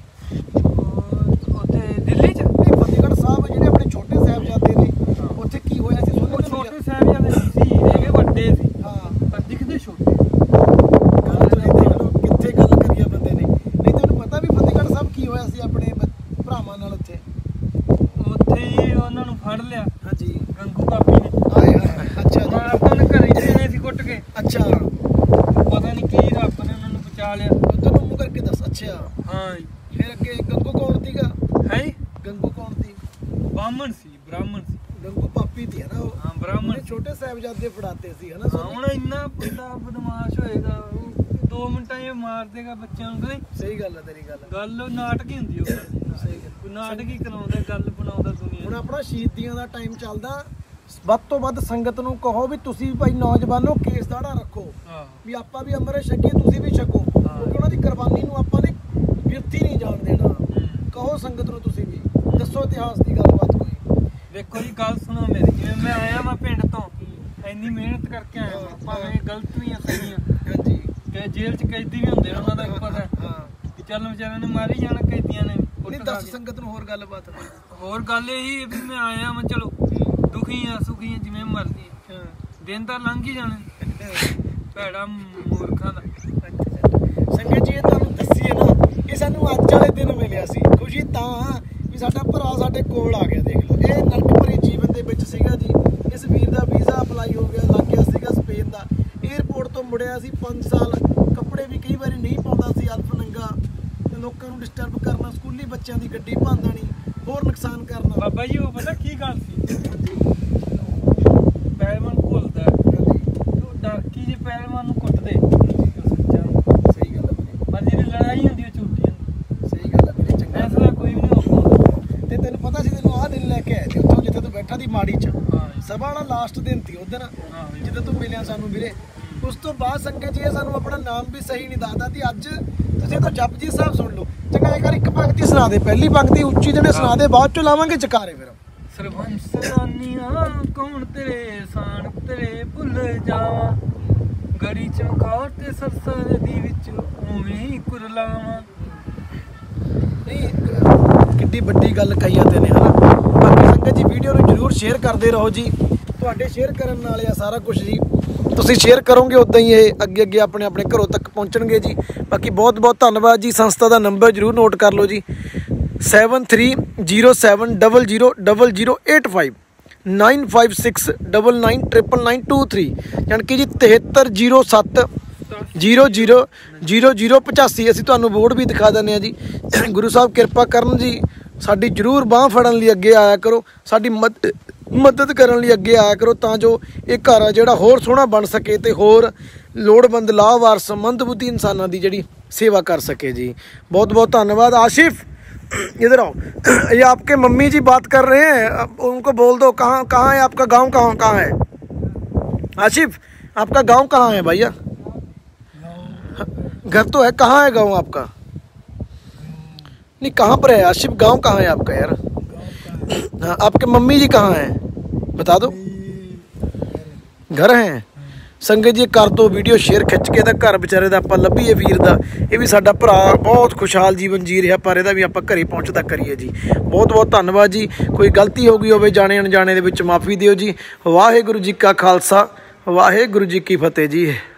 ਉੱਥੇ ਦਿੱਲੀ 'ਚ ਨਹੀਂ, ਫਤਿਹਗੜ੍ਹ ਸਾਹਿਬ ਜਿਹੜੇ ਆਪਣੇ ਛੋਟੇ ਸਾਹਿਬਜ਼ਾਦੇ ਨੇ, ਉੱਥੇ ਕੀ ਹੋਇਆ ਸੀ? ਉਹ ਛੋਟੇ ਸਾਹਿਬਜ਼ਾਦੇ ਸੀ, ਹੈਗੇ ਵੱਡੇ ਸੀ, ਹਾਂ ਪਰ ਦਿਖਦੇ ਛੋਟੇ। ਗੱਲ ਤੁਸੀਂ ਦੇਖ ਲਓ ਕਿੱਥੇ ਗੱਲ ਕਰੀ ਆ ਬੰਦੇ ਨੇ। ਨਹੀਂ ਤੈਨੂੰ ਪਤਾ ਵੀ ਫਤਿਹਗੜ੍ਹ ਸਾਹਿਬ ਕੀ ਹੋਇਆ ਸੀ ਆਪਣੇ ਭਰਾਵਾਂ ਨਾਲ ਉੱਥੇ? ਉੱਥੇ ਹੀ ਉਹਨਾਂ ਨੂੰ ਫੜ ਲਿਆ ਹਾਂਜੀ ਗੰਗੂ ਕਾਪੀ ਨੇ। ਆਏ ਹਾਏ ਅੱਛਾ ਜੀ। ਆਪਾਂ ਨੇ ਘਰੇ ਦੇਣੇ ਸੀ ਕੁੱਟ ਕੇ। ਅੱਛਾ ਪਤਾ ਨਹੀਂ ਕੀ ਰੱਬ ਨੇ ਉਹਨਾਂ ਨੂੰ ਬਚਾ ਲਿਆ। ਉਧਰ ਨੂੰ ਮੂੰਹ ਕਰਕੇ ਦੱਸ। ਅੱਛਾ ਹਾਂ ਫਿਰ ਅੱਗੇ ਗੰਗੂ ਕੌਣ ਸੀਗਾ? ਹੈ ਗੰਗੂ ਕੌਣ ਸੀ? ਬ੍ਰਾਹਮਣ ਸੀ, ਬ੍ਰਾਹਮਣ ਸੀ। ਗੰਗੂ ਪਾਪੀ ਸੀ ਨਾ ਉਹ? ਹਾਂ ਬ੍ਰਾਹਮਣ ਉਹਨੇ ਛੋਟੇ ਸਾਹਿਬਜ਼ਾਦੇ ਫੜਾਤੇ ਸੀ ਹਨਾ? ਹਾਂ ਹੁਣ ਇੰਨਾ ਬੰਦਾ ਬਦਮਾਸ਼ ਹੋਏਗਾ, 2 ਮਿੰਟਾਂ 'ਚ ਮਾਰ ਦੇਗਾ ਬੱਚਿਆਂ ਨੂੰ। ਕਦੇ ਸਹੀ ਗੱਲ ਹੈ ਤੇਰੀ ਗੱਲ ਉਹ ਨਾਟਕ ਹੀ ਹੁੰਦੀ ਉਹ। ਸਹੀ ਗੱਲ। ਕੋਈ ਨਾਟਕ ਹੀ ਕਰਾਉਂਦਾ, ਗੱਲ ਬਣਾਉਂਦਾ ਦੁਨੀਆ ਹੁਣ ਨੂੰ। ਆਪਣਾ ਸ਼ਹੀਦੀਆਂ ਦਾ ਟਾਈਮ ਚੱਲਦਾ, ਵੱਧ ਤੋਂ ਵੱਧ ਸੰਗਤ ਨੂੰ ਕਹੋ ਵੀ ਤੁਸੀਂ ਭਾਈ ਨੌਜਵਾਨੋ ਕੇਸ ਦਾੜਾ ਰੱਖੋ, ਹਾਂ ਵੀ ਆਪਾਂ ਵੀ ਅੰਮ੍ਰਿਤ ਛਕੀਏ, ਤੁਸੀਂ ਵੀ ਛਕੋ, ਕਿਉਂਕਿ ਉਹਨਾਂ ਦੀ ਕੁਰਬਾਨੀ ਨੂੰ ਆਪਾਂ ਨੇ ਵਿਅਰਥੀ ਨਹੀਂ ਜਾਣ ਦੇਣਾ। ਕਹੋ ਸੰਗਤ ਨੂੰ, ਤੁਸੀਂ ਵੀ ਦੱਸੋ ਇਤਿਹਾਸ ਦੀ ਗੱਲਬਾਤ ਕੋਈ। ਦੇਖੋ ਜੀ ਗੱਲ ਸੁਣੋ ਮੇਰੀ, ਜਿਵੇਂ ਮੈਂ ਆਇਆ ਮੈਂ ਪਿੰਡ ਤੋਂ, ਇੰਨੀ ਮਿਹਨਤ ਕਰਕੇ ਆਇਆ ਮੈਂ, ਭਾਵੇਂ ਗਲਤ ਵੀ ਆ ਸਹੀ ਆ। ਹਾਂਜੀ ਤੇ ਜੇਲ੍ਹ 'ਚ ਕੈਦੀ ਵੀ ਹੁੰਦੇ, ਉਹਨਾਂ ਦਾ ਪਤਾ ਹਾਂ। ਕਿ ਚੱਲ ਵਿਚਾਰਿਆਂ ਨੇ ਮਾਰੀ ਜਾਣਾ ਕੈਦੀਆਂ ਨੇ। ਨਹੀਂ ਦੱਸ ਸੰਗਤ ਨੂੰ ਹੋਰ ਗੱਲਬਾਤ। ਹੋਰ ਗੱਲ ਇਹੀ ਵੀ ਮੈਂ ਆਇਆ ਮੈਂ, ਚਲੋ ਦੁਖੀ ਆ ਸੁਖੀ ਆ ਜਿਵੇਂ ਮਰਜ਼ੀ, ਦਿਨ ਤਾਂ ਲੰਘ ਹੀ ਜਾਣੇ ਭੈੜਾ ਮੂਰਖਾਂ ਦਾ। ਸੰਗਤ ਜੀ ਇਹ ਤੁਹਾਨੂੰ ਦੱਸੀਏ ਨਾ, ਇਹ ਸਾਨੂੰ ਅੱਜ ਵਾਲੇ ਦਿਨ ਮਿਲਿਆ ਸੀ। ਖੁਸ਼ੀ ਤਾਂ ਵੀ ਸਾਡਾ ਭਰਾ ਸਾਡੇ ਕੋਲ ਆ ਗਿਆ। ਦੇਖ ਲਓ ਇਹ ਨਰਕ ਭਰੇ ਜੀਵਨ ਦੇ ਵਿੱਚ ਸੀਗਾ ਜੀ। ਇਸ ਵੀਰ ਦਾ ਵੀਜ਼ਾ ਅਪਲਾਈ ਹੋ ਗਿਆ, ਲੱਗ ਗਿਆ ਸੀਗਾ ਸਪੇਨ ਦਾ। 에ਅਰਪੋਰਟ ਤੋਂ ਮੁੜਿਆ ਸੀ 5 ਸਾਲ, ਕੱਪੜੇ ਵੀ ਕਈ ਵਾਰੀ ਨਹੀਂ ਪਾਉਂਦਾ ਸੀ, ਅਲਫ ਨੰਗਾ। ਲੋਕਾਂ ਨੂੰ ਡਿਸਟਰਬ ਕਰਨਾ, ਸਕੂਲੀ ਬੱਚਿਆਂ ਦੀ ਗੱਡੀ ਭੰਨਣੀ, ਹੋਰ ਨੁਕਸਾਨ ਕਰਨਾ। ਬਾਬਾ ਜੀ ਉਹ ਪਤਾ ਕੀ ਗੱਲ ਸੀ, ਪਹਿਲਵਾਨ ਘੁਲਦਾ ਡਾਕੀ ਜੇ ਪਹਿਲਵਾਨ ਨੂੰ ਕੁੱਟਦੇ ਸਹੀ ਗੱਲ ਹੈ, ਪਰ ਜਿਹੜੀ ਲੜਾਈ ਹੁੰਦੀ ਉਹ ਝੂਠੀ ਹੁੰਦੀ। ਸਹੀ ਗੱਲ ਹੈ ਵੀਰੇ, ਚੰਗਾ ਫੈਸਲਾ ਕੋਈ ਵੀ ਨਹੀਂ ਹੋ ਤੇ ਤੈਨੂੰ ਪਤਾ ਸੀ ਤੈਨੂੰ ਆਹ ਦਿਨ ਲੈ ਕੇ ਆਏ ਸੀ ਉੱਥੋਂ ਜਿੱਥੇ ਤੂੰ ਬੈਠਾ ਦੀ ਮਾੜੀ ਚ, ਹਾਂ ਸਭਾ ਵਾਲਾ ਲਾਸਟ ਦਿਨ ਸੀ ਉਸ ਦਿਨ ਹਾਂ ਜਦੋਂ ਤੂੰ ਮਿਲਿਆ ਸਾਨੂੰ ਵੀਰੇ। ਉਸ ਤੋਂ ਬਾਅਦ ਸੰਗਤ ਜੀ ਇਹ ਸਾਨੂੰ ਆਪਣਾ ਨਾਮ ਵੀ ਸਹੀ ਨਹੀਂ ਦੱਸਦਾ ਤੇ ਅੱਜ ਤੁਸੀਂ ਤਾਂ ਜਪਜੀ ਸਾਹਿਬ ਸੁਣ ਲਓ। ਚੰਗਾ ਇੱਕ ਵਾਰ ਇੱਕ ਪੰਕਤੀ ਸੁਣਾ ਦੇ, ਪਹਿਲੀ ਪੰਕਤੀ ਉੱਚੀ ਜਣੇ ਸੁਣਾ ਦੇ, ਬਾਅਦ ਚੋਂ ਲਾਵਾਂਗੇ ਚਕਾਰੇ ਫਿਰ। ਸਰਬੰਸ ਰਾਨੀਆਂ ਕੌਣ ਤੇਰੇ ਸਾਨ ਤੇਰੇ ਭੁੱਲ ਜਾਵਾਂ, ਗੜੀ ਚਮਕਾਰ ਤੇ ਸਰਸਾ ਨਦੀ ਵਿੱਚ ਉਵੇਂ ਹੀ ਕੁਰਲਾਵਾਂ। ਨਹੀਂ ਕਿੱਡੀ ਵੱਡੀ ਗੱਲ ਕਹੀ ਆ ਤੈਨੇ ਹਨਾ। ਬਾਕੀ ਸੰਗਤ ਜੀ ਵੀਡੀਓ ਨੂੰ ਜਰੂਰ ਸ਼ੇਅਰ ਕਰਦੇ ਰਹੋ ਜੀ, ਤੁਹਾਡੇ ਸ਼ੇਅਰ ਕਰਨ ਨਾਲ ਆ ਸਾਰਾ ਕੁਝ ਜੀ। ਤੁਸੀਂ ਸ਼ੇਅਰ ਕਰੋਗੇ ਉਦਾਂ ਹੀ ਇਹ ਅੱਗੇ ਅੱਗੇ ਆਪਣੇ ਆਪਣੇ ਘਰੋਂ ਤੱਕ ਪਹੁੰਚਣਗੇ ਜੀ। ਬਾਕੀ ਬਹੁਤ ਬਹੁਤ ਧੰਨਵਾਦ ਜੀ। ਸੰਸਥਾ ਦਾ ਨੰਬਰ ਜਰੂਰ ਨੋਟ ਕਰ ਲਓ ਜੀ, 7307000085 9569999923, ਯਾਨੀ ਕਿ ਜੀ 7307000085। ਅਸੀਂ ਤੁਹਾਨੂੰ ਬੋਰਡ ਵੀ ਦਿਖਾ ਦਿੰਦੇ ਹਾਂ ਜੀ। ਗੁਰੂ ਸਾਹਿਬ ਕਿਰਪਾ ਕਰਨ ਜੀ, ਸਾਡੀ ਜ਼ਰੂਰ ਬਾਂਹ ਫੜਨ ਲਈ ਅੱਗੇ ਆਇਆ ਕਰੋ, ਸਾਡੀ ਮਦਦ ਕਰਨ ਲਈ ਅੱਗੇ ਆਇਆ ਕਰੋ, ਤਾਂ ਜੋ ਇਹ ਘਰ ਆ ਜਿਹੜਾ ਹੋਰ ਸੋਹਣਾ ਬਣ ਸਕੇ ਤੇ ਹੋਰ ਲੋੜਵੰਦ ਲਾਵਾਰਸ ਮੰਦਬੁੱਧੀ ਇਨਸਾਨਾਂ ਦੀ ਜਿਹੜੀ सेवा कर सके जी। बहुत बहुत धन्यवाद। आशिफ इधर आओ, ये आपके मम्मी जी बात कर रहे हैं, उनको बोल दो कहाँ है आपका गांव, कहाँ है आशिफ, आपका गांव कहाँ है भैया? घर तो है, कहाँ है गांव आपका? नहीं कहाँ पर है आशिफ, गांव कहाँ है आपका यार? हाँ, आपके मम्मी जी कहाँ हैं बता दो। घर हैं। संगत जी कर दो वीडियो शेयर, खिंच के घर बेचारे का आपां लभीए वीर का। ये भी साडा भरा बहुत खुशहाल जीवन जी रहा, पर इहदा भी आपां घरे पहुँचदा करिए जी। बहुत बहुत धन्यवाद जी। कोई गलती हो गई होवे जाने अनजाने दे विच माफ़ी दिओ जी। वाहिगुरू जी का खालसा, वाहिगुरू जी की फतेह जी।